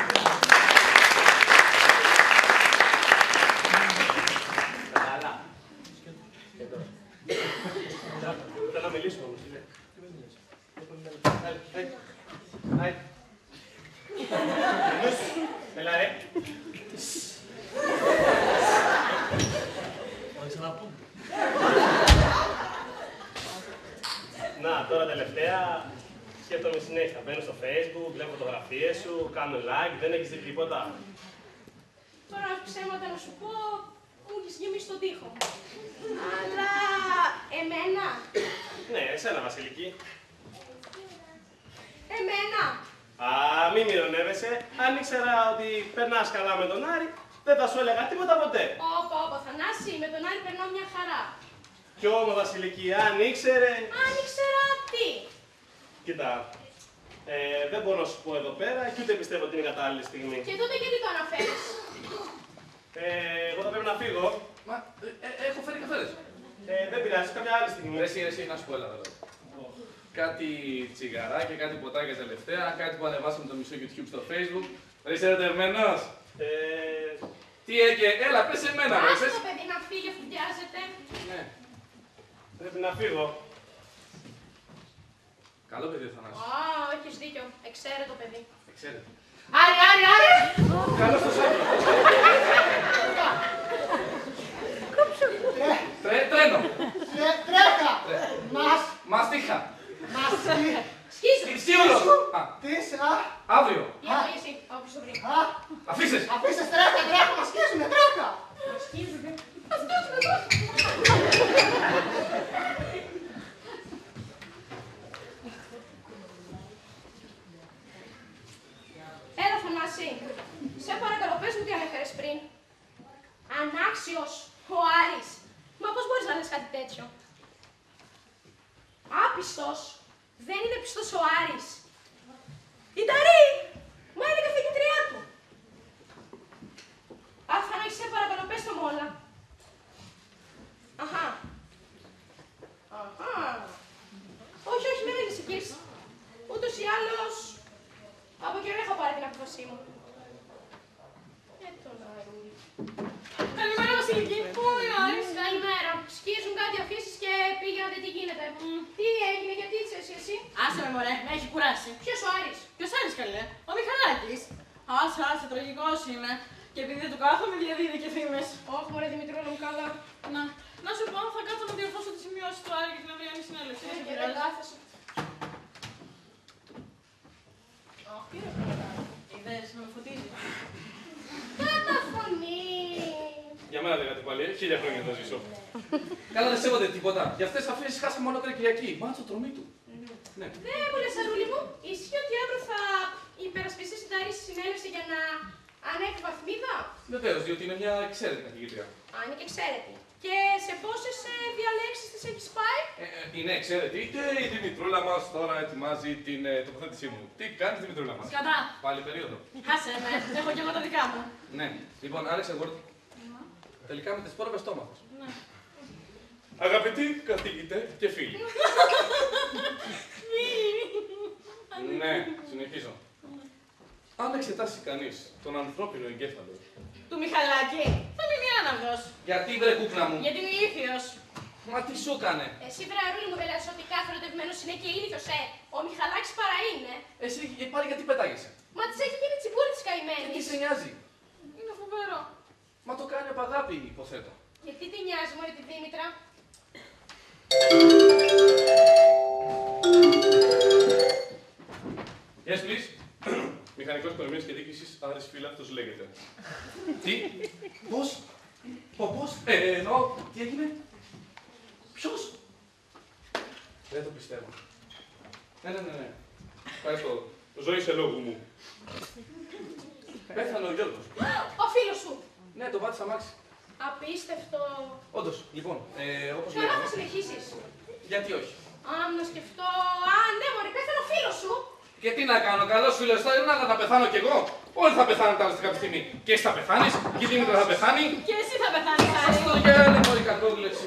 Καλά. Και τώρα. Θέλω να μιλήσω όμως, τι λέει. Έλα, έλα. Άι. Νους. Έλα, ρε. Να, τώρα τελευταία σκέφτομαι συνέχεια. Μπαίνω στο Facebook, βλέπω φωτογραφίες σου, κάνω like, δεν έχεις δει τίποτα. Τώρα ψέματα να σου πω, μου έχεις γεμίσει τον τοίχο. Αλλά εμένα, Ναι, εσένα Βασιλική. εμένα. Α, μην ηρωνεύεσαι. Αν ήξερα ότι περνάς καλά με τον Άρη, δεν θα σου έλεγα τίποτα ποτέ. Όπα, όπα, Θανάση, με τον Άρη περνάω μια χαρά. Κι όμως Βασιλική, αν ήξερε... Αν ήξερα τι. Κοίτα, ε, δεν μπορώ να σου πω εδώ πέρα και ούτε πιστεύω ότι είναι η κατάλληλη στιγμή. Και τότε γιατί το αναφέρεις. Ε, εγώ θα πρέπει να φύγω. Μα, ε, ε, έχω φέρει καφέδες. Ε, δεν πειράζει, κάποια άλλη στιγμή. Ρε εσύ, ρε εσύ, να σου πω, έλα εδώ. κάτι τσιγαράκια, κάτι ποτάκια τελευταία, κάτι που ανεβάσαμε το μισό YouTube στο Facebook. Ρε είσαι ερωτευμένος? Ε... Τι έκαι, έλα πες εμένα ρε. Άσε το παιδί να φύγει αφού βιάζεται. Ναι. Πρέπει να φύγω. Καλό παιδί ο Θανάσης. Α, έχεις δίκιο. Εξαίρετο παιδί. Εξαίρετο. Άρη, Άρη, Άρη! Καλώς το σώμα. Τρέ, τρένο. Τρέκα! Μας, Μαστίχα. μας, Σκίζου. Σίγουρος. Α, τις, α, αύριο. Για το εσύ, όπως το βρει. α, Αφήσεις. αφήσεις τρέκα, τρέκα, μας σκίζουνε, τρέκα! Σκίζουνε. Έλα Θανάση, σε παρακαλώ πες μου τι ανέφερες πριν. Ανάξιος, ο Άρης. Μα πώς μπορείς να λες κάτι τέτοιο. Άπιστος, δεν είναι πιστός ο Άρης. Η Ταρή, μα είναι καθηγητριά του. Α, Θανάση, σε παρακαλώ πες το μου όλα. Αχα. Αχα. Όχι, όχι, μην ανησυχείς. Ούτως ή άλλως, από καιρό έχω πάρει την απόφασή μου. Ε, τον Άρη. Καλημέρα, Βασιλική. Πού είναι ο Άρης? Καλημέρα. Σκίζουν κάτι αφήσεις και πήγα να δει τι γίνεται. Τι έγινε, γιατί είσαι εσύ, εσύ. Άσε με μωρέ, με έχει κουράσει. Ποιος ο Άρης. Ποιος Άρης καλέ? Ο Μιχαλάκης. Άσε, άσε, τραγικός είναι. Και επειδή δεν του κάθομαι διαδίδει και φήμες. Όχι, μωρέ Δημητρούλα μου, καλά. Να, να σου πω, θα κάτσω να διορθώσω τις σημειώσεις του Άρη για την αυριανή συνέλευση. Ε, Δεν σε και δεν πειράζει. κάθεσαι. Αχ, τι ρε παιδιά. Είδες, με φωτίζει. Καταφωνεί. Για μένα δεν κάτι πάλι, χίλια χρόνια θα ζήσω. Καλά δεν σέβονται τίποτα. Για αυτές τις αφήσεις χάσαμε μόνο Κυριακή. Μάτσο τρομή του. Ναι. Δεν μου λες, Αρούλη μου, ισχύει ότι αύριο θα υπερασπιστείς την Ταρή στη συνέλευση για να ανέβει βαθμίδα. Βεβαίως, διότι είναι μια εξαίρετη καθηγήτρια. Α, είναι και εξαίρετη. Και σε πόσες ε, διαλέξεις της έχεις πάει. Ε, ε, είναι εξαίρετη και η Δημητρούλα μας τώρα ετοιμάζει την ε, τοποθέτησή μου. Τι κάνεις Δημητρούλα μας? Κατά. Πάλι περίοδο. Άσε με, έχω και εγώ τα δικά μου. Ναι. Λοιπόν, Άλεξ Word. Τελικά με τις πρόβες το έμαθες. Ναι. Αγαπητοί καθηγητέ και φίλοι. Ναι, συνεχίζω. Αν εξετάσει κανείς τον ανθρώπινο εγκέφαλο. Του Μιχαλάκη, θα μείνει άναυδος. Γιατί βρε κούκνα μου. Γιατί είναι ηλίθιος. Μα τι σου έκανε. Εσύ, βρε Αρούλη μου, δεν λες ότι κάθε ερωτευμένος είναι και ηλίθιος, ε. Ο Μιχαλάκης παρά είναι. Εσύ και πάλι γιατί πετάγεσαι. Μα της έχει γίνει τσιμπούρη της Τι καημένης. σε νοιάζει. Είναι φοβερό. Μα το κάνει από αγάπη, υποθέτω. Και τι τη νοιάζει, μωρή τη Δήμητρα. Yes, please. Μηχανικός Οικονομίας και Διοίκησης Άρης Φύλακτος λέγεται. Τι, πώς, Πω, πώς, ε, εννοώ, τι έγινε, ποιος. Δεν το πιστεύω. Ναι, ναι, ναι, ναι. Ευχαριστώ. Ζωή σε λόγου μου. Πέθανε ο Γιώργος. Ο φίλος σου. Ναι, το πάτησα αμάξι. Απίστευτο. Όντως, λοιπόν, ε, όπως Καλά λέγαμε. θα συνεχίσεις. Γιατί όχι. Α, να σκεφτώ. Α, ναι, μωρή, πέθανε ο φίλος σου. Και τι να κάνω, καλός φίλος, θα είναι να πεθάνω κι εγώ. Όλοι θα πεθάνουν τα κάποια στιγμή. Και εσύ θα πεθάνεις, και η Δήμητρα θα πεθάνει. Και εσύ θα πεθάνεις, Άρη. Αυτό για άλλη μόλι κακόβλεψη.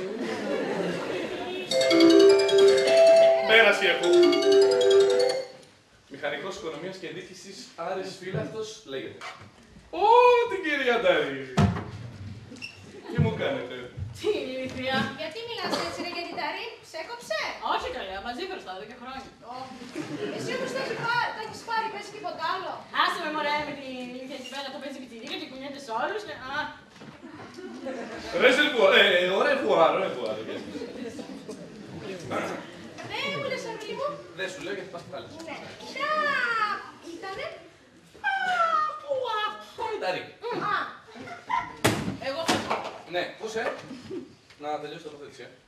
Πέραση έχω. Μηχανικός Οικονομίας και Διοίκησης Άρης Φύλακτος λέγεται. Ω, την κυρία Ντάρη. Τι μου κάνετε. Τι ηλίθεια. Γιατί μιλάς έτσι, ρε Γεννητάρη, ψέκοψε. Όχι καλέ, μαζί μπροστά εδώ και χρόνια. Εσύ όμως τα έχεις πάρει, τα έχεις πάρει, πες τίποτα άλλο. Άσε με μωρέ με την ηλίθεια εκεί πέρα, το παίζει πιτσιρίκα και κουνιέται σε όλους και... Α, Ρε σε λοιπόν, ε, ωραία φουάρ, ωραία φουάρ. Δεν μου λες, Αρούλη μου. Δεν σου λέω γιατί πας πάλι. Ναι. Ποια ήτανε. α, πού, α, Ντάρη. Α, εγώ θα πω. Ναι, πού σε. Να τελειώσει το τοποθέτηση, ε.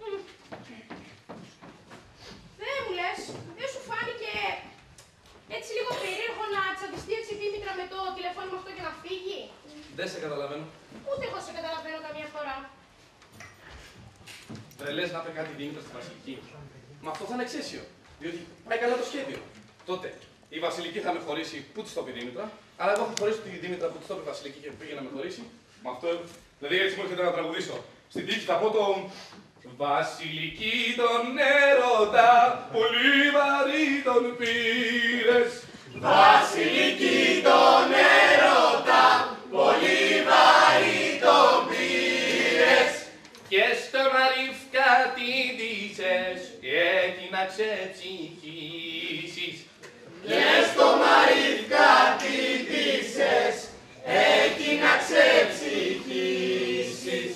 δεν μου λες, δεν σου φάνηκε έτσι λίγο περίεργο να τσαντιστεί έτσι η Δήμητρα με το τηλεφώνημα αυτό και να φύγει. Δεν σε καταλαβαίνω. Ούτε εγώ σε καταλαβαίνω καμία φορά. Ρε λες να πει κάτι Δήμητρα στη Βασιλική. Μα αυτό θα είναι εξαίσιο. Διότι πάει καλά το σχέδιο. Τότε η Βασιλική θα με χωρίσει που τη το πει η Δήμητρα, αλλά εγώ θα χωρίσω τη Δήμητρα που τη το πει η Βασιλική και πήγε να με χωρίσει. Με αυτό, δηλαδή έτσι μου έρχεται να τραγουδήσω. Στην τύχη θα πω το. Βασιλική τον έρωτα, πολύ βαρύ τον πήρες. Βασιλική τον έρωτα, πολύ βαρύ τον πήρες. Και στον Αρίφκα την ντύσες, εκεί να ξεψυχήσεις. Και στο Μαρίφκα την ντύσες, εκεί να ξεψυχήσεις.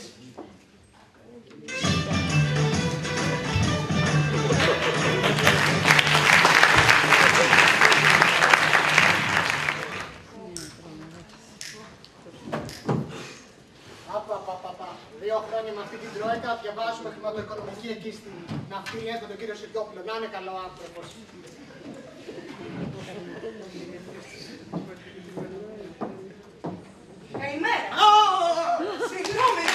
Απαπαπαπα. Δύο χρόνια με αυτή την τρόικα διαβάζουμε χρηματοοικονομική εκεί στην ναυτιλία με τον κύριο Σιριόπουλο. Να είναι καλό άνθρωπος. Καλημέρα. Συγγνώμη.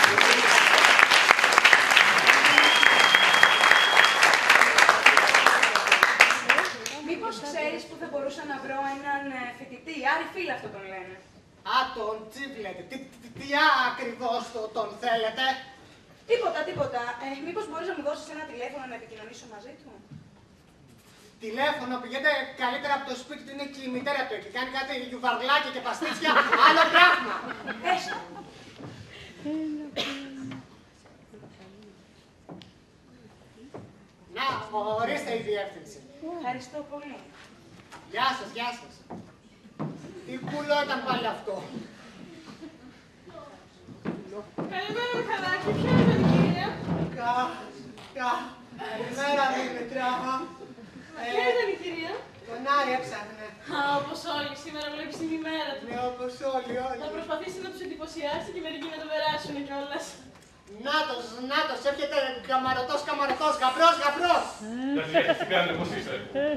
Μήπως ξέρεις που θα μπορούσα να βρω έναν φοιτητή, Άρη Φίλ αυτό τον λένε. Α, τον τσίβλετε. Τι, τι, τι ακριβώς το, τον θέλετε. Τίποτα, τίποτα. Ε, μήπως μπορείς να μου δώσεις ένα τηλέφωνο να επικοινωνήσω μαζί του. Τηλέφωνο, πηγαίνετε καλύτερα από το σπίτι του, είναι και η μητέρα του εκεί. Κάνει κάτι γιουβαρλάκια και παστίτσια, άλλο πράγμα. Έστω. Να, ορίστε η διεύθυνση. Ευχαριστώ πολύ. Γεια σας, γεια σας. Τι κουλό ήταν πάλι αυτό. Καλημέρα, Μιχαλάκη. Ποια είναι η κυρία? Κα, κα, καλημέρα Δήμητρα. Ποια ήταν η κυρία? Τον Άρη έψαχνε. Α, όπως όλοι. Σήμερα βλέπεις την ημέρα του. Ναι, όπως όλοι, όλοι. Θα προσπαθήσει να τους εντυπωσιάσει και μερικοί να το περάσουν κιόλας. Νάτος, νάτος, έρχεται καμαρωτός, καμαρωτός, γαμπρός, γαμπρός. Δηλαδή, τι κάνετε, πώς είστε?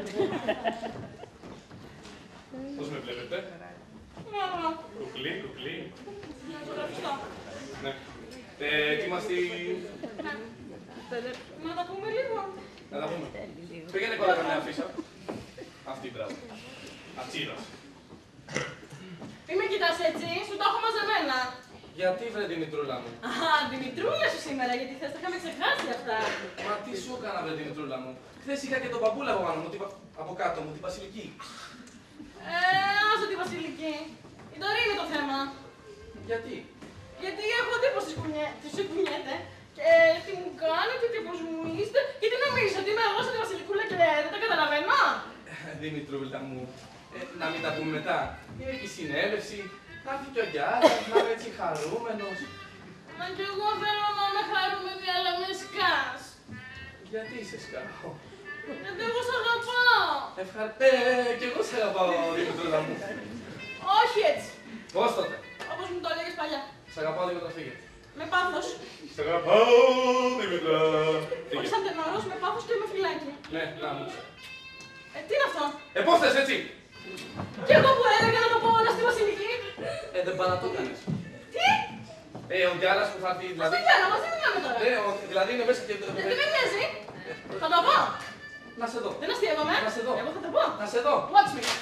Πώς με βλέπετε? Μάμα. Κουκλί, κουκλί. Να ζωγραφιστώ. Ναι. Ε, ετοίμαστοι... Ναι. Να τα πούμε λίγο. Να τα πούμε. Πήγαινε κοντά καμιά αφίσα. Αυτή, μπράβο. Ατσίδας. Τι με κοιτάς έτσι, σου το έχω μαζεμένα. Γιατί βρε Δημητρούλα μου? Α, Δημητρούλα σου σήμερα, γιατί θες τα είχαμε ξεχάσει αυτά. Μα τι σου έκανα βρε Δημητρούλα μου? Χθες είχα και τον παππούλα από, πάνω μου, την... από κάτω μου, την Βασιλική. Ε, άσε τη Βασιλική. Η Ντορή είναι το θέμα. Γιατί? Γιατί έχω δει πως της κουνιέται και τι μου κάνετε και πως μου είστε και τι νομίζετε ότι είμαι εγώ σαν τη Βασιλικούλα και δεν τα καταλαβαίνω. Δημητρούλα μου, ε, να μην τα πούμε μετά. Έχει συνέλευση, θα έρθει και ο Γιάννης, να είμαι έτσι χαρούμενος. Μα κι εγώ θέλω να είμαι χαρούμενη, αλλά με σκάς. Γιατί σε σκάω? Γιατί εγώ σ' αγαπάω. Ευχαριστώ. Ε, κι εγώ σε αγαπάω, Δημητρούλα μου. Όχι έτσι. Πώς τότε? Όπως μου το έλεγες παλιά. Σ' αγαπάω, Δημητρά, φύγε. Με πάθος. Σ' αγαπάω, Δημητρά. Όχι σαν τενόρος, με πάθος και με φυλάκι. Ναι, να μου. Ε, τι είναι αυτό? Ε, πώς θες έτσι? Κι εγώ που έλεγα να το πω όλα στη Βασιλική. Ε, δεν πάνε να το κάνεις. Τι? Ε, ο Γκιάλας που θα έρθει, Μας δηλαδή... δεν κάνω, μας δεν μιλάμε τώρα. Ναι, ο- δηλαδή είναι μέσα και... Δεν δεν με νοιάζει. Θα το πω. Να σε δω. Δεν αστείευομαι. Να σε δω. Εγώ θα το πω. Να σε δω. Watch me.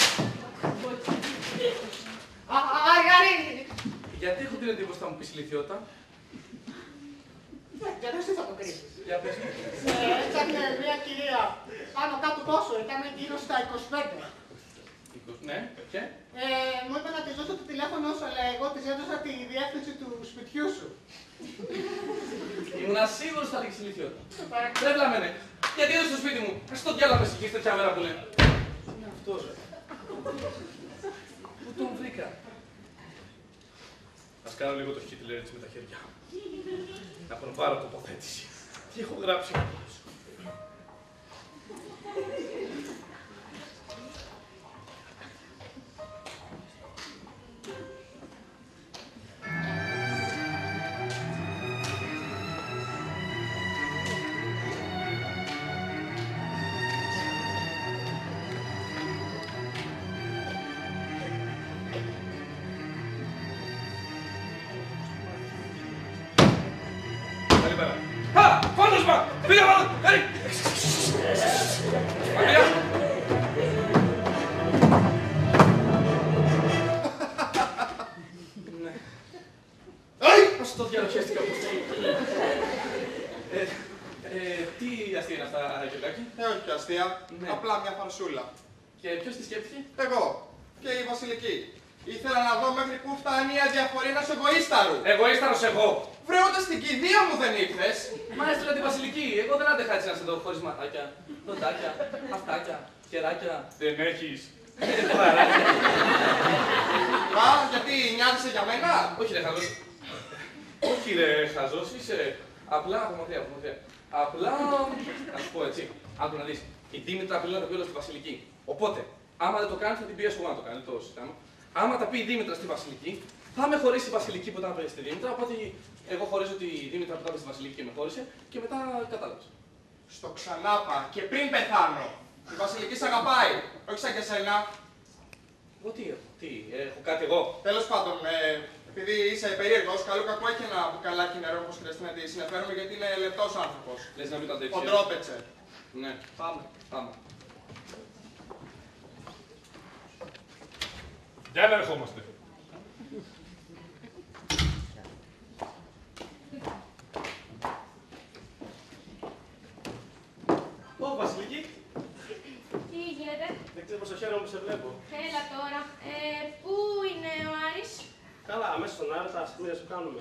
Α, Άρη, Άρη. Γιατί έχω την εντύπωση θα μου πεις ηλικιότητα. Ναι, γιατί εσύ θα το κρύψεις. Για πες μου. Ε, Έψαχνε μια κυρία πάνω κάτω πόσο, ήταν γύρω στα είκοσι πέντε. είκοσι, ναι, και. Ε, μου είπε να της δώσω το τηλέφωνο σου, αλλά εγώ της έδωσα τη διεύθυνση του σπιτιού σου. Ήμουνα σίγουρος θα ρίξει ηλικιότητα. Ρε βλαμμένε, γιατί είδες στο σπίτι μου. Στο διάλογο με συγχύεις τέτοια μέρα που λέει. Είναι αυτός ρε. Πού τον βρήκα. Ας κάνω λίγο το Χίτλερ έτσι με τα χέρια. Να προβάρω τοποθέτηση. Τι έχω γράψει. Καλημέρα. Α! Φάντασμα! Φύγε πάνω! Έρη! Μακριά! Ναι. Αι! Ας το διαλογιάστηκα από αυτό. Ναι. Απλά μια φαρσούλα. Και ποιος τη σκέφτηκε? Εγώ. Και η Βασιλική. Ήθελα να δω μέχρι πού φτάνει η αδιαφορία ενός εγωίσταρου. Εγωίσταρος εγώ. Βρε, ούτε στην κηδεία μου δεν ήρθες. Μα έστειλα τη Βασιλική. Εγώ δεν άντεχα έτσι να σε δω χωρίς ματάκια, δοντάκια, αυτάκια, χεράκια. Δεν έχεις. Α, γιατί νοιάζεσαι για μένα? Όχι, ρε χαζός. Όχι, ρε χαζός, είσαι. Απλά από μακριά, από μακριά. Απλά. Να σου πω έτσι. Άκου να δεις. Η Δήμητρα απειλεί να το πει όλα στη Βασιλική. Οπότε, άμα δεν το κάνει, θα την πιέσω εγώ να το κάνει. Το συζητάμε. Άμα τα πει η Δήμητρα στη Βασιλική, θα με χωρίσει η Βασιλική που ήταν πριν στη Δήμητρα. Οπότε, εγώ χωρίζω τη Δήμητρα που ήταν στη Βασιλική και με χώρισε και μετά κατάλαβε. Στο ξανάπα και πριν πεθάνω. Η Βασιλική σ' αγαπάει. Όχι σαν και σένα. Εγώ τι, τι, έχω κάτι εγώ. Τέλος πάντων, ε, επειδή είσαι περίεργος, καλό κακό έχει ένα μπουκαλάκι νερό όπως χρειαστεί να τη συνεφέρουμε γιατί είναι λεπτός άνθρωπος. Λες να μην το αντέξει. Χοντρόπετσε. Ναι, πάμε, πάμε. Για να ερχόμαστε. Ω, Βασιλική. Τι γίνεται? Δεν ξέρω πόσο χαίρομαι που σε βλέπω. Έλα τώρα. Ε, πού είναι ο Άρης? Καλά, αμέσως στον Άρα τα σημεία σου κάνουμε.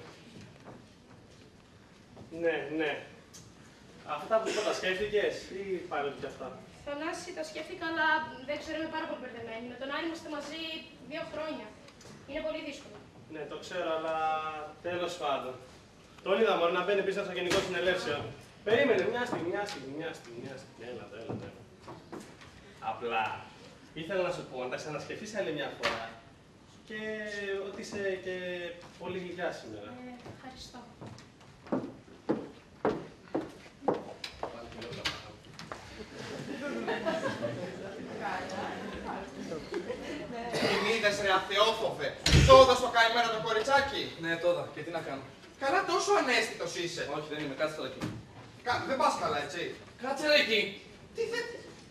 Ναι, ναι. Αυτά που είπα τα σκέφτηκες ή πάλι και αυτά? Θανάση, τα σκέφτηκα, αλλά δεν ξέρω, είμαι πάρα πολύ μπερδεμένη. Με τον Άρη είμαστε μαζί δύο χρόνια. Είναι πολύ δύσκολο. Ναι, το ξέρω, αλλά τέλος πάντων. Τον είδα μόνο να μπαίνει πίσω στο Γενικό Συνελεύσιο. Περίμενε, μια στιγμή, μια στιγμή, μια στιγμή, μια στιγμή. Έλα, έλα, έλα. Απλά ήθελα να σου πω να τα ξανασκεφτείς άλλη μια φορά. Και ότι είσαι και πολύ γλυκιά σήμερα. Ε, ευχαριστώ. Την είδες ρε αθεόφοβε. Το είδα στο καημένο το κοριτσάκι. Ναι, τώρα, και τι να κάνω. Καλά, τόσο ανέστητος είσαι. Όχι, δεν είμαι, κάτσε τώρα εκεί. Κα... Δεν πας καλά, έτσι. Κάτσε ρε εκεί. Τι δεν...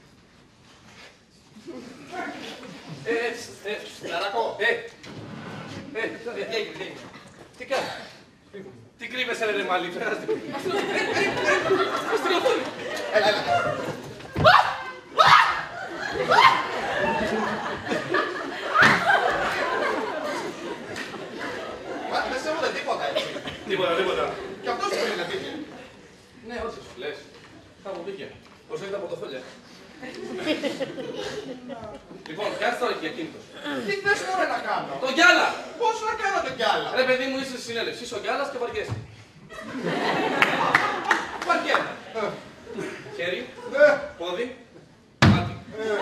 Ε, ε, Λαρακό. Ε, ε, ε, τι έγινε, τι έγινε. Τι κάνεις. Τι κρύβεσαι ρε μαλλί, φέρας την. Ας τηλεφώνει. Έλα, έλα. Μα δεν σέβονται τίποτα έτσι. Τίποτα, τίποτα. Κι αυτός πρέπει να πήγε. Ναι, όχι σου λες. Κάπου πήγε. Πώς έχει τα πορτοφόλια. Λοιπόν, κάτσε τώρα εκεί ακίνητος. Τι θες τώρα να κάνω. Το γυάλα! Πώς να κάνω το γυάλα. Ρε παιδί μου, είσαι στη συνέλευση. Είσαι ο γυάλας και βαριέσαι. Βαριέμαι. Χέρι, πόδι, μάτι.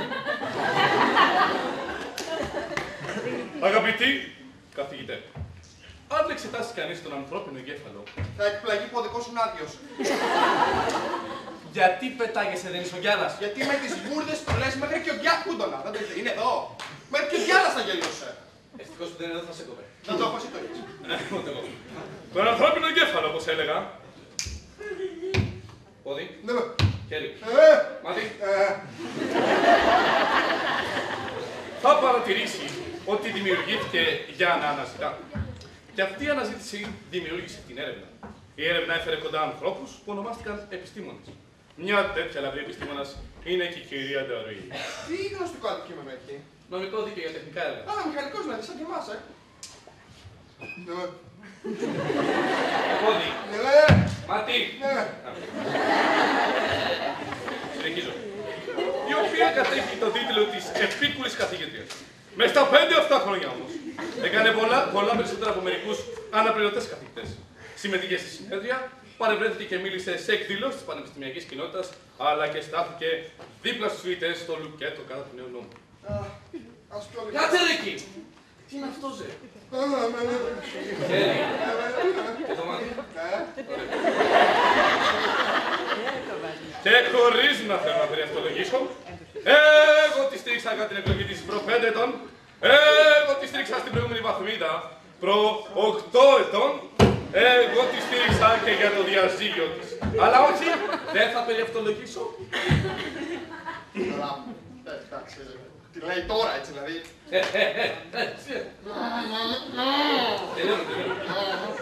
Αγαπητοί καθηγητέ, αν εξετάσει κανείς τον ανθρώπινο εγκέφαλο, Θα εκπλαγεί που ο δικός σου είναι άδειος. Γιατί πετάγεσαι, δεν είσαι ο γυάλας. Γιατί με τις μπουρδες του λες μέχρι και ο Γκιά Κούντονα. Δεν το είδε. Είναι εδώ. Μέχρι και ο Γκιάλας θα γελούσε. Ευτυχώς που δεν είναι εδώ, θα σε κόβε. Δεν το έχω, εσύ το έχεις. ούτε εγώ. Τον ανθρώπινο εγκέφαλο, όπως έλεγα, Πόδι, Ναι, με. χέρι, Ε, μάτι. ε, θα παρατηρήσει ότι δημιουργήθηκε για να αναζητά. Και αυτή η αναζήτηση δημιούργησε την έρευνα. Η έρευνα έφερε κοντά ανθρώπους που ονομάστηκαν επιστήμονες. Μια τέτοια λαμπρή επιστήμονας είναι και η κυρία Νταρουή. Τι γνωστικό αντικείμενο έχει. Νομικό δίκαιο για τεχνικά έργα. Α, μηχανικός δηλαδή, σαν και εμάς, ε. Ναι, Πόδι, ναι, μάτι. ναι. Συνεχίζω. Η οποία κατέχει τον τίτλο της επίκουρης καθηγήτριας. Μες στα πέντε αυτά χρόνια όμως, έκανε πολλά, πολλά περισσότερα από μερικούς αναπληρωτές καθηγητές. Συμμετείχε στη συνέδρια, παρευρέθηκε και μίλησε σε εκδηλώσεις της πανεπιστημιακής κοινότητας, αλλά και στάθηκε δίπλα στους φοιτητές στο λουκέτο κατά του νέου νόμου. Ας πω λίγο. Κάτσε ρε εκεί. Τι είναι αυτό, ζε. Ε, ναι, ναι. Χέρι, Ε, ναι, και το μάτι. ναι. Και χωρίς να θέλω να περιευτολογήσω, εγώ τη στήριξα κατά την εκλογή της προ πέντε ετών, εγώ τη στήριξα στην προηγούμενη βαθμίδα προ οκτώ ετών, εγώ τη στήριξα και για το διαζύγιο της. Αλλά όχι, δεν θα περιευτολογήσω. Καλά. Ε, εντάξει, τι λέει τώρα έτσι δηλαδή. Ε, ε, ε, ε, σφύρε. Τελειώνω, τελειώνω.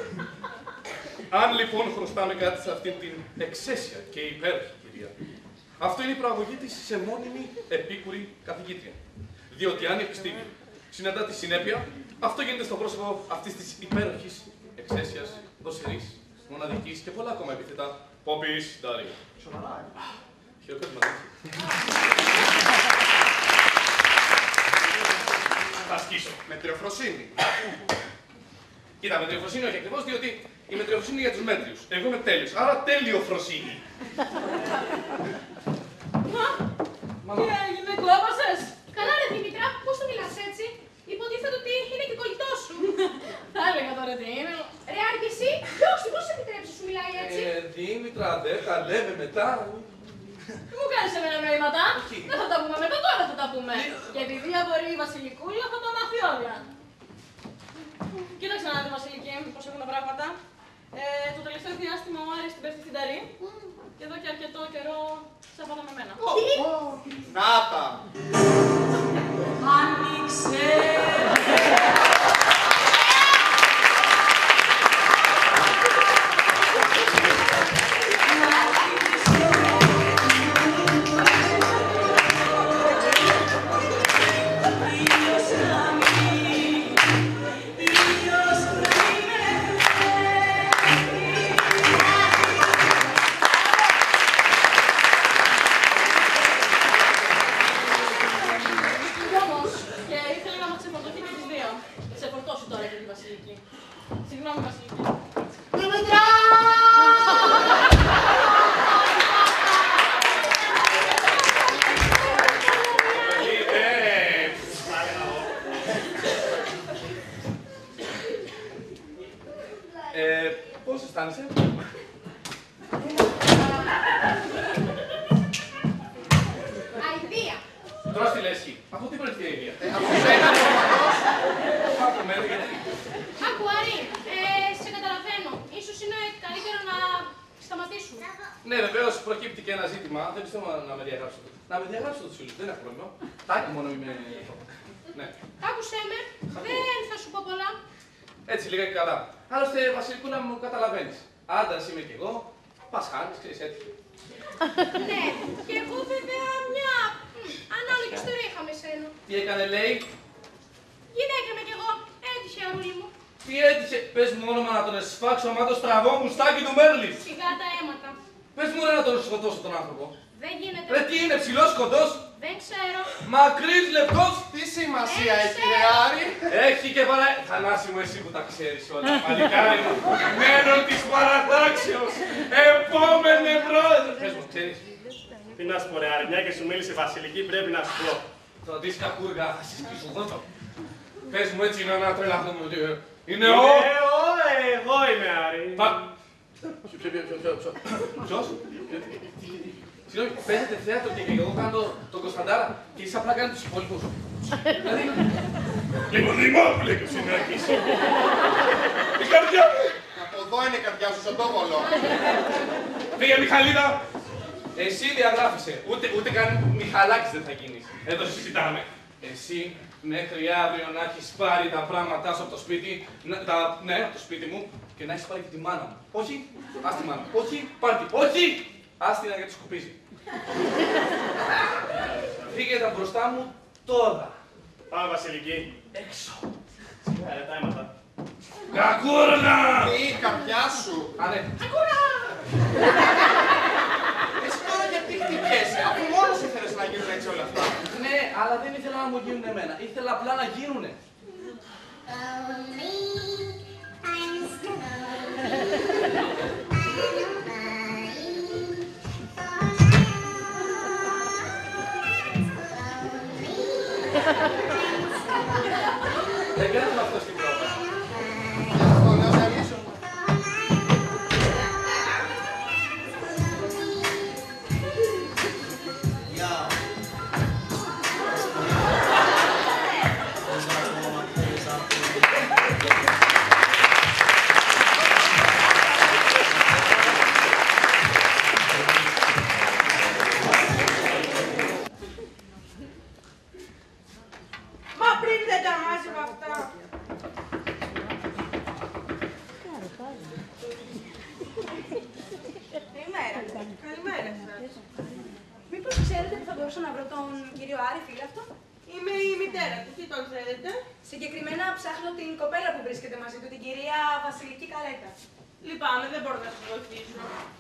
Αν λοιπόν χρωστάμε κάτι σε αυτήν την εξαίσια και υπέροχη κυρία, Αυτό είναι η προαγωγή της σε μόνιμη επίκουρη καθηγήτρια. Διότι αν η επιστήμη συναντά τη συνέπεια, αυτό γίνεται στο πρόσωπο αυτής της υπέροχης, εξαίσιας, δοσερής, μοναδικής και πολλά ακόμα επίθετα Πόπης Ντάρι. Σοβαρά. Χειροκρότημα. Θα ασκήσω. Μετριοφροσύνη. Κοίτα, μετριοφροσύνη όχι ακριβώς, διότι η μετριοφροσύνη είναι για τους μέτριους. Εγώ είμαι τέλειος, άρα τέλειοφροσύνη. Μα, τι έγινε, κλέβασες? Καλά ρε Δήμητρα, πώς το μιλάς έτσι? Υποτίθεται ότι είναι και κολλητός σου. Θα έλεγα τώρα τι είναι. Ρε Άρη και εσύ, ποιος, πώς σε επιτρέψει σου μιλάει έτσι? Ε, Δήμητρα, δεν τα λέμε μετά. Μου κάνεις εμένα νοήματα. Δεν θα τα πούμε μετά, τώρα θα τα πούμε. Και επειδή απορεί η Βασιλικούλα, θα τα μάθει όλα. Κοίταξε να δει, Βασιλική, πώς έχουν τα πράγματα. Ε, το τελευταίο διάστημα ο Άρης την πέφτει στην Ταρή. Και εδώ και αρκετό καιρό σαφάτα με μένα. Να τα! Άνοιξε! Συγγνώμη, Βασιλική. Δήμητρα! Ε, πώς αισθάνεσαι? Αηδία. Τώρα στη λέσχη. Από τι προέρχεται η αηδία? Από σένα προφανώς. Από μένα γιατί? Άκου Άρη, ε, σε καταλαβαίνω. Ίσως είναι καλύτερο να σταματήσουμε. Ναι, βεβαίως προκύπτει και ένα ζήτημα. Δεν πιστεύω να με διαγράψετε. Να με διαγράψετε τους φίλους, δεν έχω πρόβλημα. Τάκι μόνο είμαι. Ναι. Άκουσέ με, δεν θα σου πω πολλά. Έτσι, λίγα και καλά. Άλλωστε, Βασιλικούλα μου καταλαβαίνεις. Άντρας είμαι κι εγώ. Πασχάλης, ξέρεις έτσι. Ναι, και εγώ βέβαια μια ανάλογη ιστορία είχα με σένα. Τι έκανε, λέει? Γυναίκα είμαι κι εγώ, έτυχε αρούλη μου. Τι έτυχε? Πες μου όνομα να τον εσφάξω, μα το στραβό μουστάκι του Μέρλι. Σιγά τα αίματα. Πες μου ρε να τον σκοτώσω τον άνθρωπο. Δεν γίνεται. Ρε τι είναι, ψηλός κοντός? Δεν ξέρω. Μακρύς λεπτός? Τι σημασία Δεν έχει, ξέρω. ρε Άρη? Έχει και παρά... Θανάση μου, εσύ που τα ξέρεις όλα. Παλικάρι μου, μέρο της παρατάξεως. Επόμενε πρόεδρε. Πες μου, ξέρεις. Τι να σου πω, ρε Άρη, μια και σου μίλησε η Βασιλική, πρέπει να σου πω. Το δεις κακούργα, θα σε σκίσω εδώ. Πες μου έτσι να τρελαθούμε ότι είναι Είναι ο... ο, εγώ είμαι Άρη. Πα... Ποιο, ποιο, ποιο, ποιο, ποιο, ποιος? Συγγνώμη, παίζετε θέατρο και εγώ κάνω τον Κωνσταντάρα και εσείς απλά κάνετε τους υπόλοιπους. Δηλαδή... Λίγο δήμα, λέει και ο Συνάκης. Η καρδιά μου! Από εδώ είναι η καρδιά σου, στον τόβολο. Φύγε Μιχαλίδα! Εσύ διαγράφησε. Ούτε, ούτε καν Μιχαλάκης δεν θα γίνεις. Εδώ συζητάμε. Εσύ μέχρι αύριο να έχεις πάρει τα πράγματά σου από το σπίτι, να, τα, ναι, από το σπίτι μου και να έχεις πάρει και τη μάνα μου. Όχι, ας τη μάνα. Όχι, πάρ' τη. Όχι! Άστινα γιατί σκουπίζει. Φύγετε μπροστά μου τώρα. Πάμε Βασιλική. Έξω. Σιγά, τα αίματα. Κακούργα! Τι, η καρδιά σου. Α, ναι. Εσύ τώρα γιατί χτυπιέσαι, αφού μόνος ήθελες να γίνουν έτσι όλα αυτά. Ναι, αλλά δεν ήθελα να μου γίνουν εμένα. Ήθελα απλά να γίνουνε. Δεν κάνουμε αυτό στην πρώτα. Αυτό λέω σε αλήθεια. Μα πριν δεν τα μάζευα αυτά. Καλημέρα. Καλημέρα σας. Μήπως ξέρετε που θα μπορούσα να βρω τον κύριο Άρη Φύλαυτο? Είμαι η μητέρα του. Τι τον θέλετε? Συγκεκριμένα ψάχνω την κοπέλα που βρίσκεται μαζί του, την κυρία Βασιλική Καρέτα. Λυπάμαι, δεν μπορώ να σας βοηθήσω.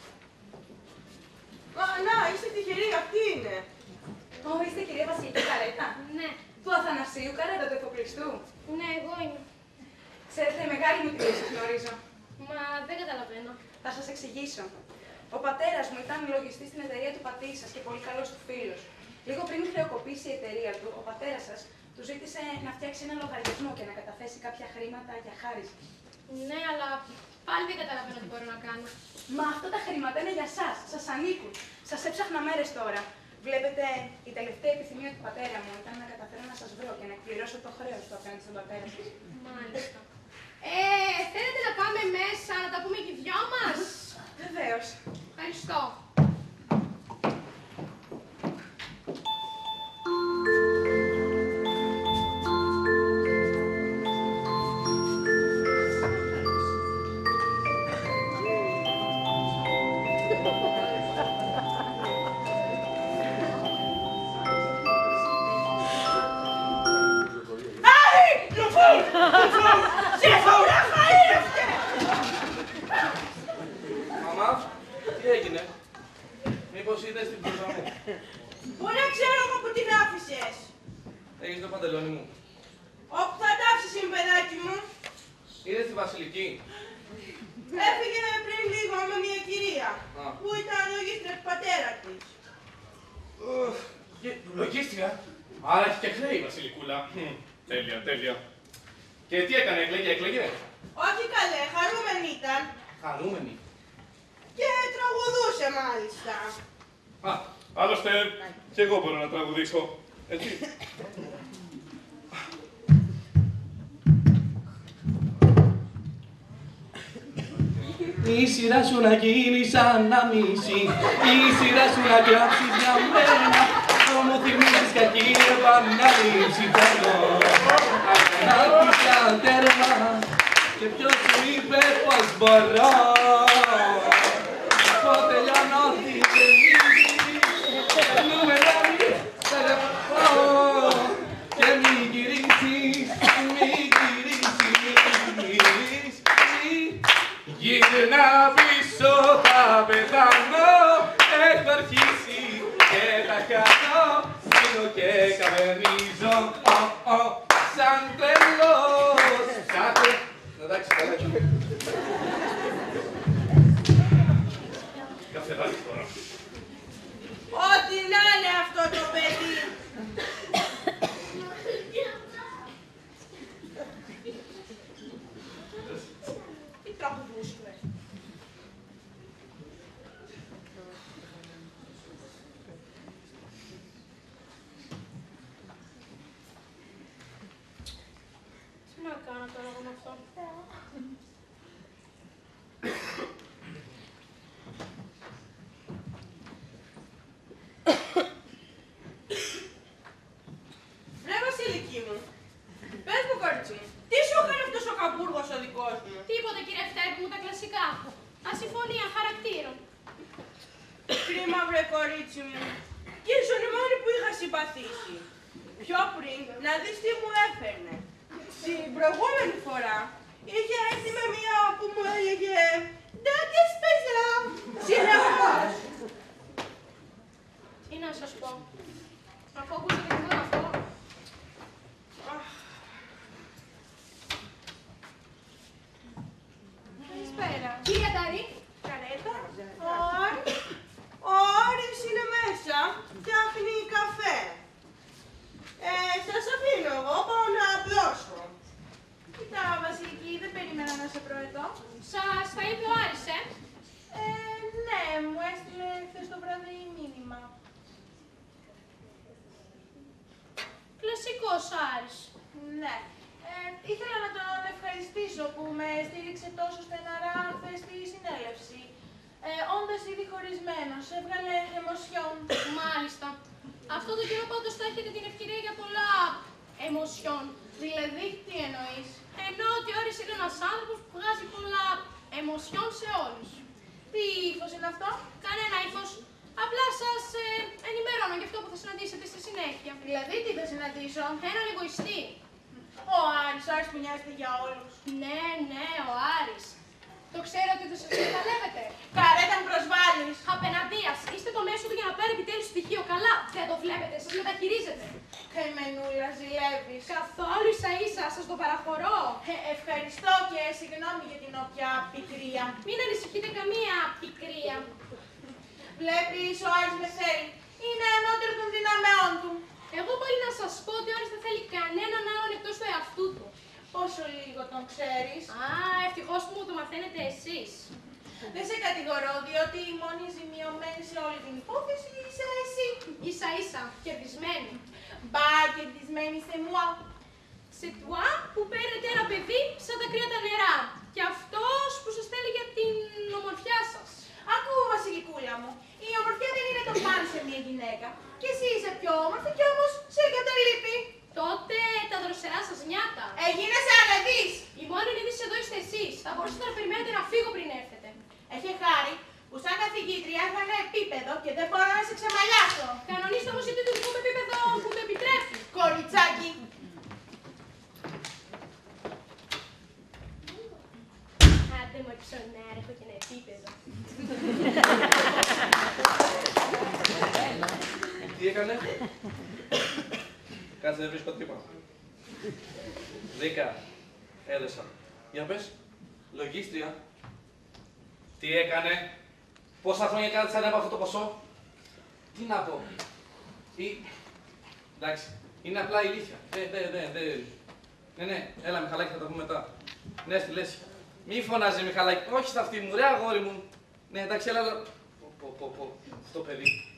Α, να, είστε τυχεροί, αυτή είναι. Ω, είστε η κυρία Βασιλική Καρέτα? Ναι. Του Αθανασίου Καρέτα, του εφοπλιστού? Ναι, εγώ είμαι. Ξέρετε, μεγάλη μου τιμή σας γνωρίζω. Μα δεν καταλαβαίνω. Θα σας εξηγήσω. Ο πατέρας μου ήταν λογιστής στην εταιρεία του πατή σας και πολύ καλός του φίλος. Λίγο πριν χρεοκοπήσει η εταιρεία του, ο πατέρας σας του ζήτησε να φτιάξει ένα λογαριασμό και να καταθέσει κάποια χρήματα για χάριση. Ναι, αλλά πάλι δεν καταλαβαίνω τι μπορώ να κάνω. Μα αυτά τα χρήματα είναι για σας, σας ανήκουν. Σας έψαχνα μέρες τώρα. Βλέπετε, η τελευταία επιθυμία του πατέρα μου ήταν να καταφέρω να σας βρω και να εκπληρώσω το χρέος του απέναντι στον πατέρα σας. Μάλιστα. Ε, θέλετε να πάμε μέσα, να τα πούμε και οι δυο μας? Βεβαίως. Ευχαριστώ. Μαμά, τι έγινε? Μήπως είδες την μπλούζα μου? Πού να ξέρω εγώ που την άφησες? Έχεις το παντελόνι μου? Όπου θα τα άφησες, παιδάκι μου. Είδες τη Βασιλική? Έφυγε πριν λίγο με μια κυρία Α. που ήταν λογίστρια του πατέρα της. Ουφ, και- Λογίστρια. Άρα έχει και χρέη η Βασιλικούλα. Μμ, Τέλεια, τέλεια. Και τι έκανε, έκλαιγε, έκλαιγε? Όχι καλέ, χαρούμενη ήταν Χαρούμενη. και τραγουδούσε μάλιστα. Α, άλλωστε και εγώ μπορώ να τραγουδήσω. Έτσι. Η σειρά σου να γίνει σαν να μισεί, η σειρά σου να κλάψεις για μένα. Το μου θυμίζεις κακή επανάληψη θέλω. Αγανάκτησα τέρμα και ποιος σου είπε πως μπορώ. Αφού τελειώνω τι γεμίζεις, θέλουμε να μην σ' αγαπώ. Και μην γυρίσεις, μην γυρίσεις, μην γυρίσεις. Γύρνα πίσω, θα πεθάνω. Έχω αρχίσει και τα κάνω. Πίνω και καβερνίζω. Ω, ω, σαν τρελός. Σαν τρελός. Εντάξει, καλά. Καφεδάκι τώρα. Ό,τι να είναι αυτό το παιδί. Τι τραγουδούσε. Τι να κάνω τώρα εγώ με αυτό? Ρε Βασιλική μου, πες μου κορίτσι μου, τι σου έκανε αυτός ο καμπούργος ο δικός μου? Τίποτα, κύριε Φτέρη μου, τα κλασικά. Ασυμφωνία χαρακτήρων. Κρίμα βρε κορίτσι μου, και ήσουν η μόνη που είχα συμπαθήσει. Πιο πριν, να δεις τι μου έφερνε. Την προηγούμενη φορά, είχε έρθει με μία που μου έλεγε «Ντάτε σπέζα», συνεχώς. Τι να σας πω. Αφού ακούσατε και μόνο αυτό. Καλησπέρα. Κύριε Ταρή. Καρέτα, ο Άρης, ο Άρης είναι μέσα, φτιάχνει καφέ. Ε, σας αφήνω εγώ, πάω να απλώσω. Κοίτα, Βασιλική, δεν περίμενα να σε βρω εδώ. Σας τα είπε ο Άρης, ε. Ε, ναι, μου έστειλε χθες το βράδυ μήνυμα. Κλασικός Άρης. Ναι. Ε, ήθελα να τον ευχαριστήσω που με στήριξε τόσο στεναρά χθες στη συνέλευση. Ε, όντας ήδη χωρισμένος, έβγαλε εμοσιόν. Μάλιστα. Αυτό το καιρό πάντως θα έχετε την ευκαιρία για πολλά εμοσιόν. Δηλαδή, τι εννοείς? Εννοώ ότι ο Άρης είναι ένας άνθρωπος που βγάζει πολλά εμοσιόν σε όλους. Τι ύφος είναι αυτό? Κανένα ύφος. Απλά σας ε, ενημερώνω για αυτό που θα συναντήσετε στη συνέχεια. Δηλαδή, τι θα συναντήσω? Έναν εγωιστή. Ο Άρης, ο Άρης που νοιάζεται για όλους. Ναι, ναι, ο Άρης. Το ξέρω ότι δεν σας εκμεταλλεύετε. Καρέτα μου προσβάλλεις. Απέναντίας, είστε το μέσο του για να πάρει επιτέλους στοιχείο καλά. Δεν το βλέπετε, σας μεταχειρίζετε. Καημενούλα, ζηλεύεις. Καθόλου ίσα ίσα, σας το παραχωρώ. Ε, ευχαριστώ και συγγνώμη για την όποια πικρία. Μην ανησυχείτε καμία πικρία. Βλέπεις, ο Άρης με θέλει. Είναι ανώτερο των δυνάμεών του. Εγώ μπορεί να σας πω ότι ο Άρης δεν θέλει κανέναν άλλον εκτός του εαυτού του. Πόσο λίγο τον ξέρεις? Α, ευτυχώς που μου το μαθαίνετε εσείς. Δεν σε κατηγορώ, διότι η μόνη ζημιωμένη σε όλη την υπόθεση είσαι εσύ. Ίσα ίσα, κερδισμένη. Μπα, κερδισμένη σε μουά. Σε τουά που παίρνετε ένα παιδί σαν τα κρύα τα νερά. Και αυτός που σας θέλει για την ομορφιά σας. Ακού, Βασιλικούλα μου, η ομορφιά δεν είναι το παν σε μια γυναίκα. Και εσύ είσαι πιο όμορφη κι όμως σε εγκαταλείπει. Τότε τα δροσερά σας νιάτα. Έγινεσαι ανεδής. Η μόνη ειδήση εδώ είστε εσείς. Θα μπορούσατε να περιμένετε να φύγω πριν έρθετε. Έχει χάρη που σαν καθηγήτρια θα είναι επίπεδο και δεν μπορώ να σε ξεμαλιάσω. Κανονίστε όμως γιατί το δικό μου επίπεδο που με επιτρέπει. Κοριτσάκι. Άντε μου εξωνάρ, έχω και ένα επίπεδο. Τι έκανε? Κάτσε δεν βρίσκω τίποτα. Δέκα. Έδεσα. Για πες. Λογίστρια. Τι έκανε? Πόσα χρόνια κράτησε να από αυτό το ποσό? Τι να πω? Ή... Εντάξει. Είναι απλά ηλίθεια. Δε, δε, δε, δε. Ναι, ναι. Έλα Μιχαλάκη, θα τα πούμε μετά. Ναι, στη λέση. Μη φωνάζει Μιχαλάκη. Όχι στα αυτή μου, ρε αγόρι μου. Ναι, εντάξει, έλα, έλα. Πω, πω, πω, πω. Αυτό παιδί.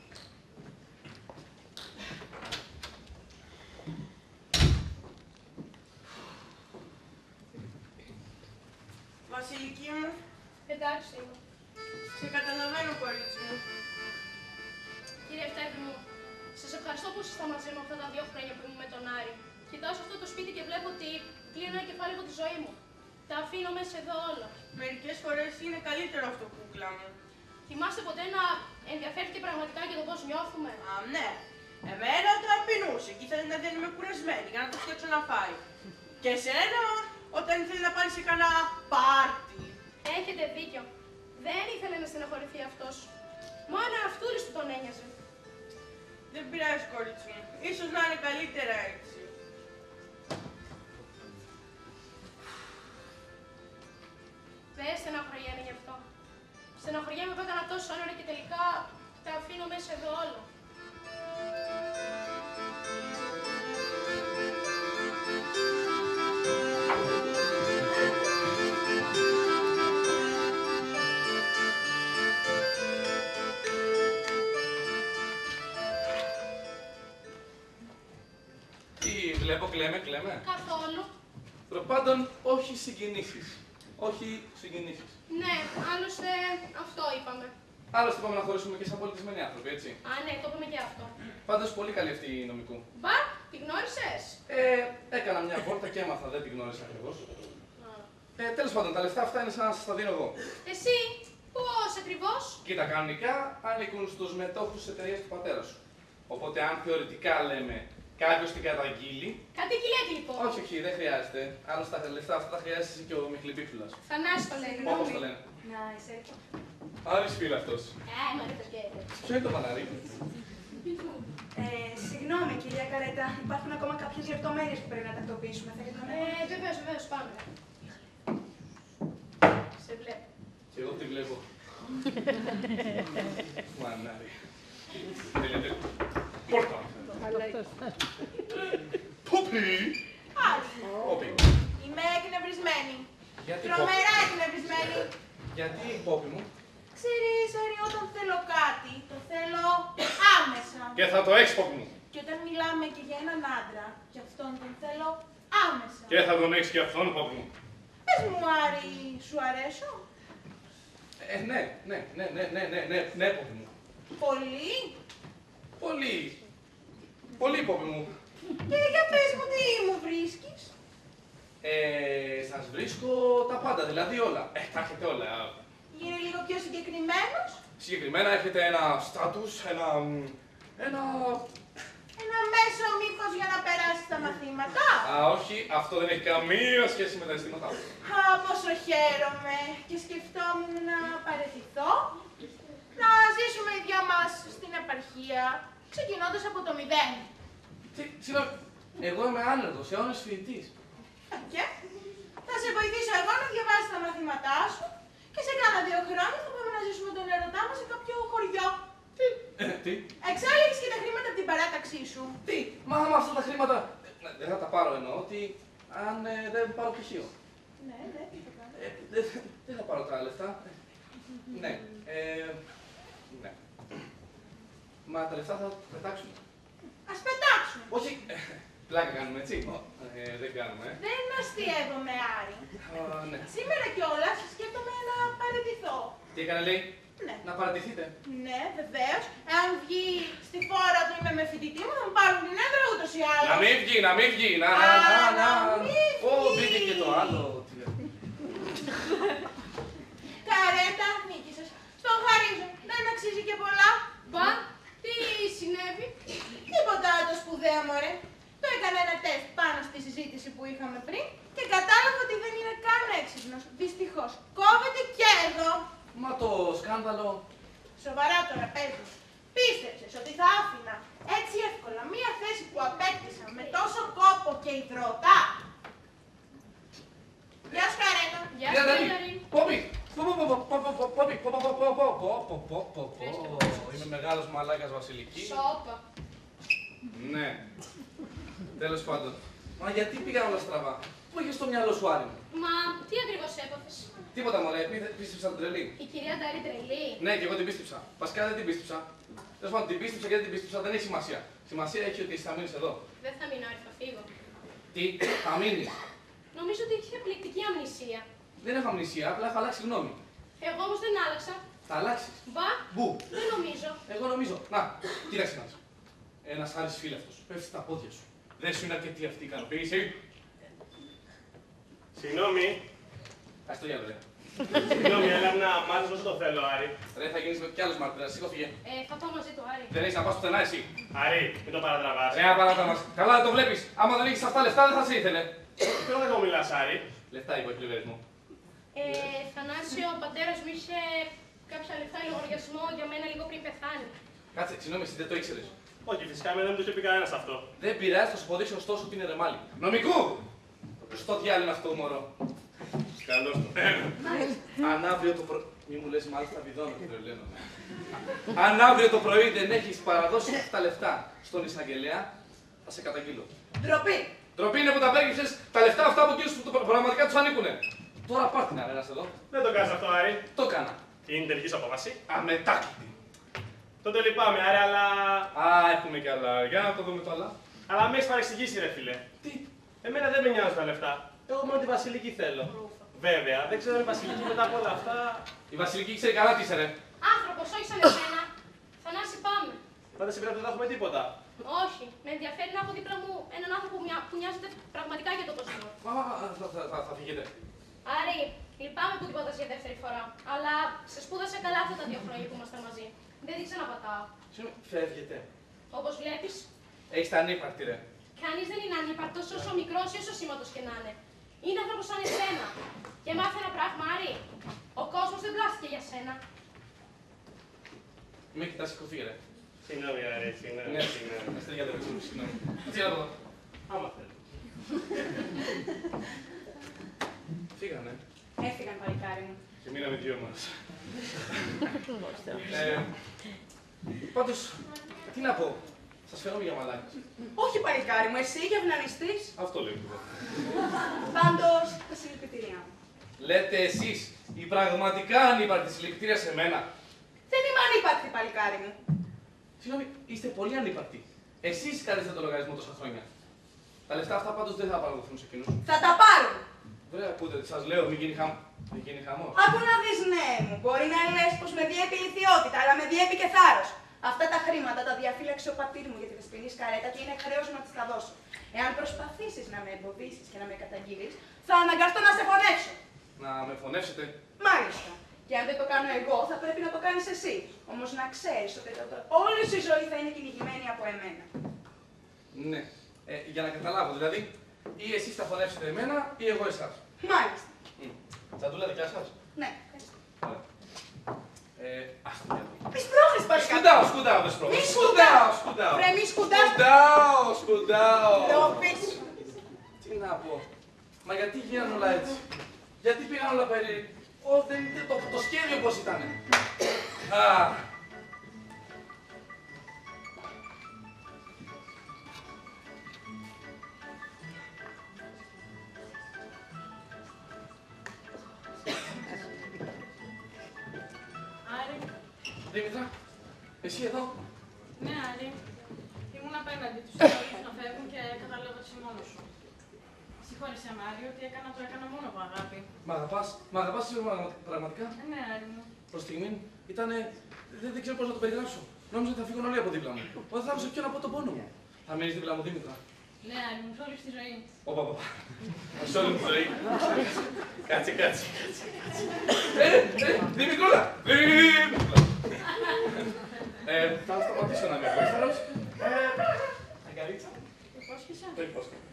Βασιλική μου. Εντάξει είμαι. Σε καταλαβαίνω, κορίτσι μου. Κύριε Φτέρνη μου, σας ευχαριστώ που ήσασταν μαζί μου αυτά τα δύο χρόνια που ήμουν με τον Άρη. Κοιτάω σε αυτό το σπίτι και βλέπω ότι κλείνω ένα κεφάλι από τη ζωή μου. Τα αφήνω μέσα εδώ όλα. Μερικές φορές είναι καλύτερο αυτό, κούκλα μου. Θυμάστε ποτέ να ενδιαφέρθηκε πραγματικά για το πώς νιώθουμε? Α, ναι. Εμένα το απεινούσε και ήθελε να δεν είμαι κουρασμένη για να το φτιάξω να φάει. Και εσένα, όταν ήθελε να πάρει σε κανένα πάρτι. Έχετε δίκιο. Δεν ήθελε να στεναχωρηθεί αυτός. Μόνο αυτούρης του τον ένοιαζε. Δεν πειράζει, κορίτσι μου. Ίσως να είναι καλύτερα έτσι. Δεν στεναχωριέμαι γι' αυτό. Στεναχωριέμαι που έκανα τόσο όνειρα και τελικά τα αφήνω μέσα εδώ όλα. Τι βλέπω, κλαίμε, κλαίμε. Καθόλου. Προπάντων, όχι συγκινήσεις. Όχι συγκινήσεις. Ναι, άλλωστε αυτό είπαμε. Άλλωστε είπαμε να χωρίσουμε και σαν πολιτισμένοι άνθρωποι, έτσι. Α, ναι, το είπαμε και αυτό. Πάντως πολύ καλή αυτή η νομικού. Μπα, τη γνώρισες? Ε, έκανα μια βόλτα και έμαθα, δεν τη γνώρισα ακριβώς. Ε, τέλος πάντων, τα λεφτά αυτά είναι σαν να σας τα δίνω εγώ. Εσύ, πώς ακριβώς? Κοίτα, κανονικά ανήκουν στους μετόχους της εταιρείας του πατέρα σου. Οπότε, αν θεωρητικά λέμε κάποιος την καταγγείλει. Κατήγγειλε λοιπόν. Όχι, όχι, δεν χρειάζεται. Άλλωστε τα λεφτά αυτά τα χρειάζεσαι εσύ και ο Μιχλιπίφουλας. Θανάση το λένε. Όπως το λένε. Να είσαι έτοιμο. Άρης φίλο αυτός. Ε, μωρέ το κέντρο. Ποιο είναι το φανάρι? Ε, συγγνώμη, κυρία Καρέτα, υπάρχουν ακόμα κάποιες λεπτομέρειες που πρέπει να τακτοποιήσουμε. Θα ήθελα να Ε, βεβαίως, βεβαίως, πάμε. Σε βλέπω. Και εγώ τη βλέπω. Μανάρι. Τελειώτε. Πόρτα. Πόπι. Άρη. Πόπι. Είμαι εκνευρισμένη. Γιατί Τρομερά εκνευρισμένη. Γιατί Πόπι μου? Ξέρεις, Άρη, όταν θέλω κάτι, το θέλω άμεσα. Και θα το έχεις, Πόπι μου. Και όταν μιλάμε και για έναν άντρα, και αυτόν τον θέλω άμεσα. Και θα τον έχεις και αυτόν, Πόπι μου. Πες μου, Άρη, σου αρέσω? Ε, ναι, ναι, ναι, ναι, ναι, ναι, ναι, ναι, Πόπι μου. Πολύ? Πολύ. Πολύ, Πόπι μου. Και για πες μου, τι μου βρίσκεις? Ε, σας βρίσκω τα πάντα, δηλαδή όλα. Ε, τα έχετε όλα. Γίνε λίγο πιο συγκεκριμένο. συγκεκριμένος. Συγκεκριμένα έχετε ένα στάτους, ένα... ένα... Ένα μέσο μήπως για να περάσει τα μαθήματα. Α, όχι, αυτό δεν έχει καμία σχέση με τα αισθήματά μου. Α, πόσο χαίρομαι και σκεφτόμουν να παραιτηθώ, να ζήσουμε οι δυο μας στην επαρχία, ξεκινώντας από το μηδέν. Τι, συγγνώμη, εγώ είμαι άνεργος, αιώνας φοιτητής. Και θα σε βοηθήσω εγώ να διαβάσεις τα μαθήματά σου και σε κάνα δύο χρόνια θα πάμε να ζήσουμε τον ερωτά μας σε κάποιο χωριό. Τι, ε, τι. Εξάλλου έχεις και τα χρήματα από την παράταξή σου. Τι, μα άμα αυτά τα χρήματα δεν θα τα πάρω, εννοώ ότι αν ε, δεν πάρω πτυχίο. Ναι, ναι, τι θα κάνω. Ε, δεν, δεν θα πάρω τα λεφτά. Ναι, ε, ναι. Μα τα λεφτά θα πετάξουν. Ας πετάξουν. Όχι, ε, πλάκα κάνουμε, έτσι. Ε, δεν κάνουμε. Δεν αστειεύομαι, Άρη. Α, ναι. Σήμερα κιόλας σκέφτομαι να παραιτηθώ. Τι έκανε, λέει, Ναι. να παρατηθείτε. Ναι, βεβαίως. Εάν βγει στη φόρα του είμαι με φοιτητή μου, θα μου πάρουν την έδρα ούτως ή άλλως. Να μην βγει, να μην βγει, να, Α, να, να, να να. μην Ω, βγει. μπήκε και το άλλο. Καρέτα, νίκησες. Στον χαρίζω. Δεν αξίζει και πολλά. Μπα, τι συνέβη? Τίποτα το σπουδαίο, μωρέ. Το έκανα ένα τεστ πάνω στη συζήτηση που είχαμε πριν και κατάλαβα ότι δεν είναι καν έξυπνος. Δυστυχώς. Κόβεται και εδώ. Μα το σκάνδαλο. Σοβαρά τώρα, παίζω. Πίστεψες ότι θα άφηνα έτσι εύκολα μία θέση που απέκτησα με τόσο κόπο και υδρότα? Γεια σου, Καρέτα. Γεια σου, Κατερίνα. Πόπι! Πόπι! Είμαι μεγάλος μαλάκας Βασιλική. Σόπα. Ναι. Τέλος πάντων. Μα γιατί πήγαν όλα στραβά. Πού είχες στο μυαλό σου, Άρη μου. Μα τι ακριβώς έπαθες? Τίποτα, μωρέ, πίστεψα την τρελή. Η κυρία Ντάρη τρελή. Ναι, και εγώ την πίστεψα. Βασικά δεν την πίστεψα. Τέλος πάντων, την πίστεψα και δεν την πίστεψα, δεν έχει σημασία. Σημασία έχει ότι θα μείνεις εδώ. Δεν θα μείνω, Άρη, θα φύγω. Τι, θα μείνεις. Νομίζω ότι έχει επιλεκτική αμνησία. Δεν έχω αμνησία, απλά έχω αλλάξει γνώμη. Εγώ όμως δεν άλλαξα. Θα αλλάξεις. Μπα, Μπου. δεν νομίζω. Εγώ νομίζω. Να, κοίταξε να δεις. Ένας Άρης φίλευτος. Πέφτει στα πόδια σου. Δεν σου είναι αρκετή αυτή η ικανοποίηση. Συγγνώμη. Ας το γυαλό, ρε. Συγγνώμη, έλα να μάθεις όσο το θέλω, Άρη. Ρε, θα γίνεις κι άλλος μάρτυρας. Σήκω, φύγε. Ε, θα πάω μαζί του, Άρη. Δεν έχεις να πας πουθενά εσύ. Άρη, μην το παρατραβάς. Ρε, απαράτα μας. Καλά δεν το βλέπεις. Άμα δεν έχεις αυτά λεφτά δεν θα σε ήθελε. Ποιο δεν μου μιλάς, Άρη? Λεφτά είπε ο εκπληβερισμού. Ε, Θανάση, ο πατέρας μου είχε κάποια λεφτά λογαριασμό για μένα λίγο πριν πεθάνει. Κάτσε, συγγνώμη, εσύ δεν το ήξερες. Όχι, φυσικά εμένα δεν μου το είχε πει κανένας αυτό. Δεν πειράζει, θα σου αποδείξω ωστόσο ότι είναι ρεμάλι. Νομικού! Στο διάλειμμα είναι αυτό, μωρό. Καλώς το. Αν αύριο το πρωί. Μη μου λες μάλιστα βιδώνω, τρελαίνω. Αν αύριο το πρωί δεν έχεις παραδώσει αυτά τα λεφτά στον εισαγγελέα, θα σε καταγγείλω. Ντροπή. Ντροπή είναι που τα απέκυψες τα λεφτά αυτά από εκείνους που το- πραγματικά τους ανήκουνε. Τώρα πάρ' την αρένα εδώ. Δεν το κάνεις αυτό, Άρη. Το έκανα. Είναι τελικής απόφαση. Αμετάκλητη. Τότε λυπάμαι, Άρη, αλλά. Α, έχουμε κι άλλα. Για να το δούμε το άλλα. Αλλά με έχεις παρεξηγήσει, ρε φίλε. Τι. Εμένα δεν με νοιάζουν τα λεφτά. Εγώ μόνο τη Βασιλική θέλω. Βέβαια, δεν ξέρω αν η Βασιλική μετά από όλα αυτά. Η Βασιλική ξέρει καλά τι είσαι, ρε. Άνθρωπος, όχι σαν εσένα. Θανάση, πάμε. Μα δεν συμπέρατε δεν θα έχουμε τίποτα. Όχι, με ενδιαφέρει να έχω δίπλα μου έναν άνθρωπο που, μοια- που νοιάζεται πραγματικά για το κόσμο. Μα, μα, θα, θα, θα, θα φύγετε. Άρη, λυπάμαι που τίποτα για δεύτερη φορά. Αλλά σε σπούδασα καλά αυτά τα δύο χρόνια που ήμασταν μαζί. Δεν δείξα να πατάω. Συγγνώμη, φεύγετε. Όπως βλέπεις, Έχεις τα ανύπαρκτη, ρε. κανείς δεν είναι ανύπαρκτος όσο μικρός ή όσο σήματος και να είναι. Είναι άνθρωπος σαν εσένα. Και μάθε ένα πράγμα, Άρη. Ο κόσμος δεν πλάστηκε για σένα. Μην κοιτάς σηκωθεί, ρε. Συγγνώμη, Άρη, συγγνώμη. Ναι, συγγνώμη. Είστε για το βίντεο, συγγνώμη. Τι να πω. Άμα θέλω. Φύγανε. Έφυγαν, παλικάρι μου. Και μείναμε δυο μας. ε, πάντως, τι να πω. Σας φαίνομαι για μαλάκες. Όχι, παλικάρι μου, εσύ για βλανιστής. Αυτό λέω και εγώ. Πάντως, τα συλληπιτήριά μου. Λέτε εσείς, η πραγματικά ανύπαρκτη συλληπιτήρια σε μένα. Δεν είμαι ανύπαρκτη, παλικάρι μου. Συγγνώμη, είστε πολύ ανύπαρκτοι. Εσείς κάνετε το λογαριασμό τόσα χρόνια. Τα λεφτά αυτά πάντως δεν θα παραδοθούν σε εκείνους. Θα τα πάρουν. Βέβαια, ακούτε, σας λέω, μην γίνει, χαμ... μην γίνει χαμός. Άκου να δεις, ναι μου. Μπορεί να λες πως με διέπει η ηλικιότητα, αλλά με διέπει και θάρρος. Αυτά τα χρήματα τα διαφύλαξε ο πατήρ μου για τη δεσποινή σκαρέτα και είναι χρέος να της τα δώσω. Εάν προσπαθήσεις να με εμποδίσεις και να με καταγγείλεις, θα αναγκαστώ να σε φωνεύσω. Να με φωνεύσετε. Μάλιστα. Και αν δεν το κάνω εγώ, θα πρέπει να το κάνεις εσύ. Όμως να ξέρεις ότι το, όλη σου η ζωή θα είναι κυνηγημένη από εμένα. Ναι. Ε, για να καταλάβω, δηλαδή, ή εσείς θα χωνεύσετε εμένα ή εγώ εσάς. Μάλιστα. Mm. Τσαντούλα δικιά σας. Ναι. Ωραία. Ε, ας το διαβεί. Μη σπρώχνεις παρακάτω. Σκουντάω, σκουντάω, δεν σπρώχνω. Μη Σκουντάω, σκουντάς. σκουντάω. Βρε, μη σκουντάς. Σκουντάω, σκουντάω. Ντροπής. Τι να πω. Μα γιατί γίνανε όλα έτσι. Γιατί πήγαν όλα περί... Ω, δεν είναι το, το σχέδιο πώς ήτανε. Α. Άρη. Δήμητρα, εσύ εδώ. Ναι, Άρη. Ήμουν απέναντι τους άλλους να φεύγουν και κατάλαβα ότι είσαι μόνος σου. Συγχώρεσαι, Μάριο, ότι έκανα το έκανα μόνο από αγάπη. Μ' αγαπάς, μ' αγαπάς εσύ πραγματικά. Ε, ναι, Άρη μου. Προς στιγμή ήτανε. Δεν, δεν ξέρω πώς να το περιγράψω. Νόμιζα ότι θα φύγουν όλοι από δίπλα μου. Όταν θα άκουσα ποιον από τον πόνο μου. Θα μείνεις δίπλα μου, Δήμητρα. Ναι, Άρη μου, σε όλη τη ζωή. Όπα, όπα. Σε όλη τη ζωή. Κάτσε, κάτσε. Ε, ε, Δημητρούλα! Δημητρούλα! Ε, θα σταματήσω να είμαι απόσταρος. Ε, αγκαρίτσα. Υπόσχεσαι. Το υπόσχομαι.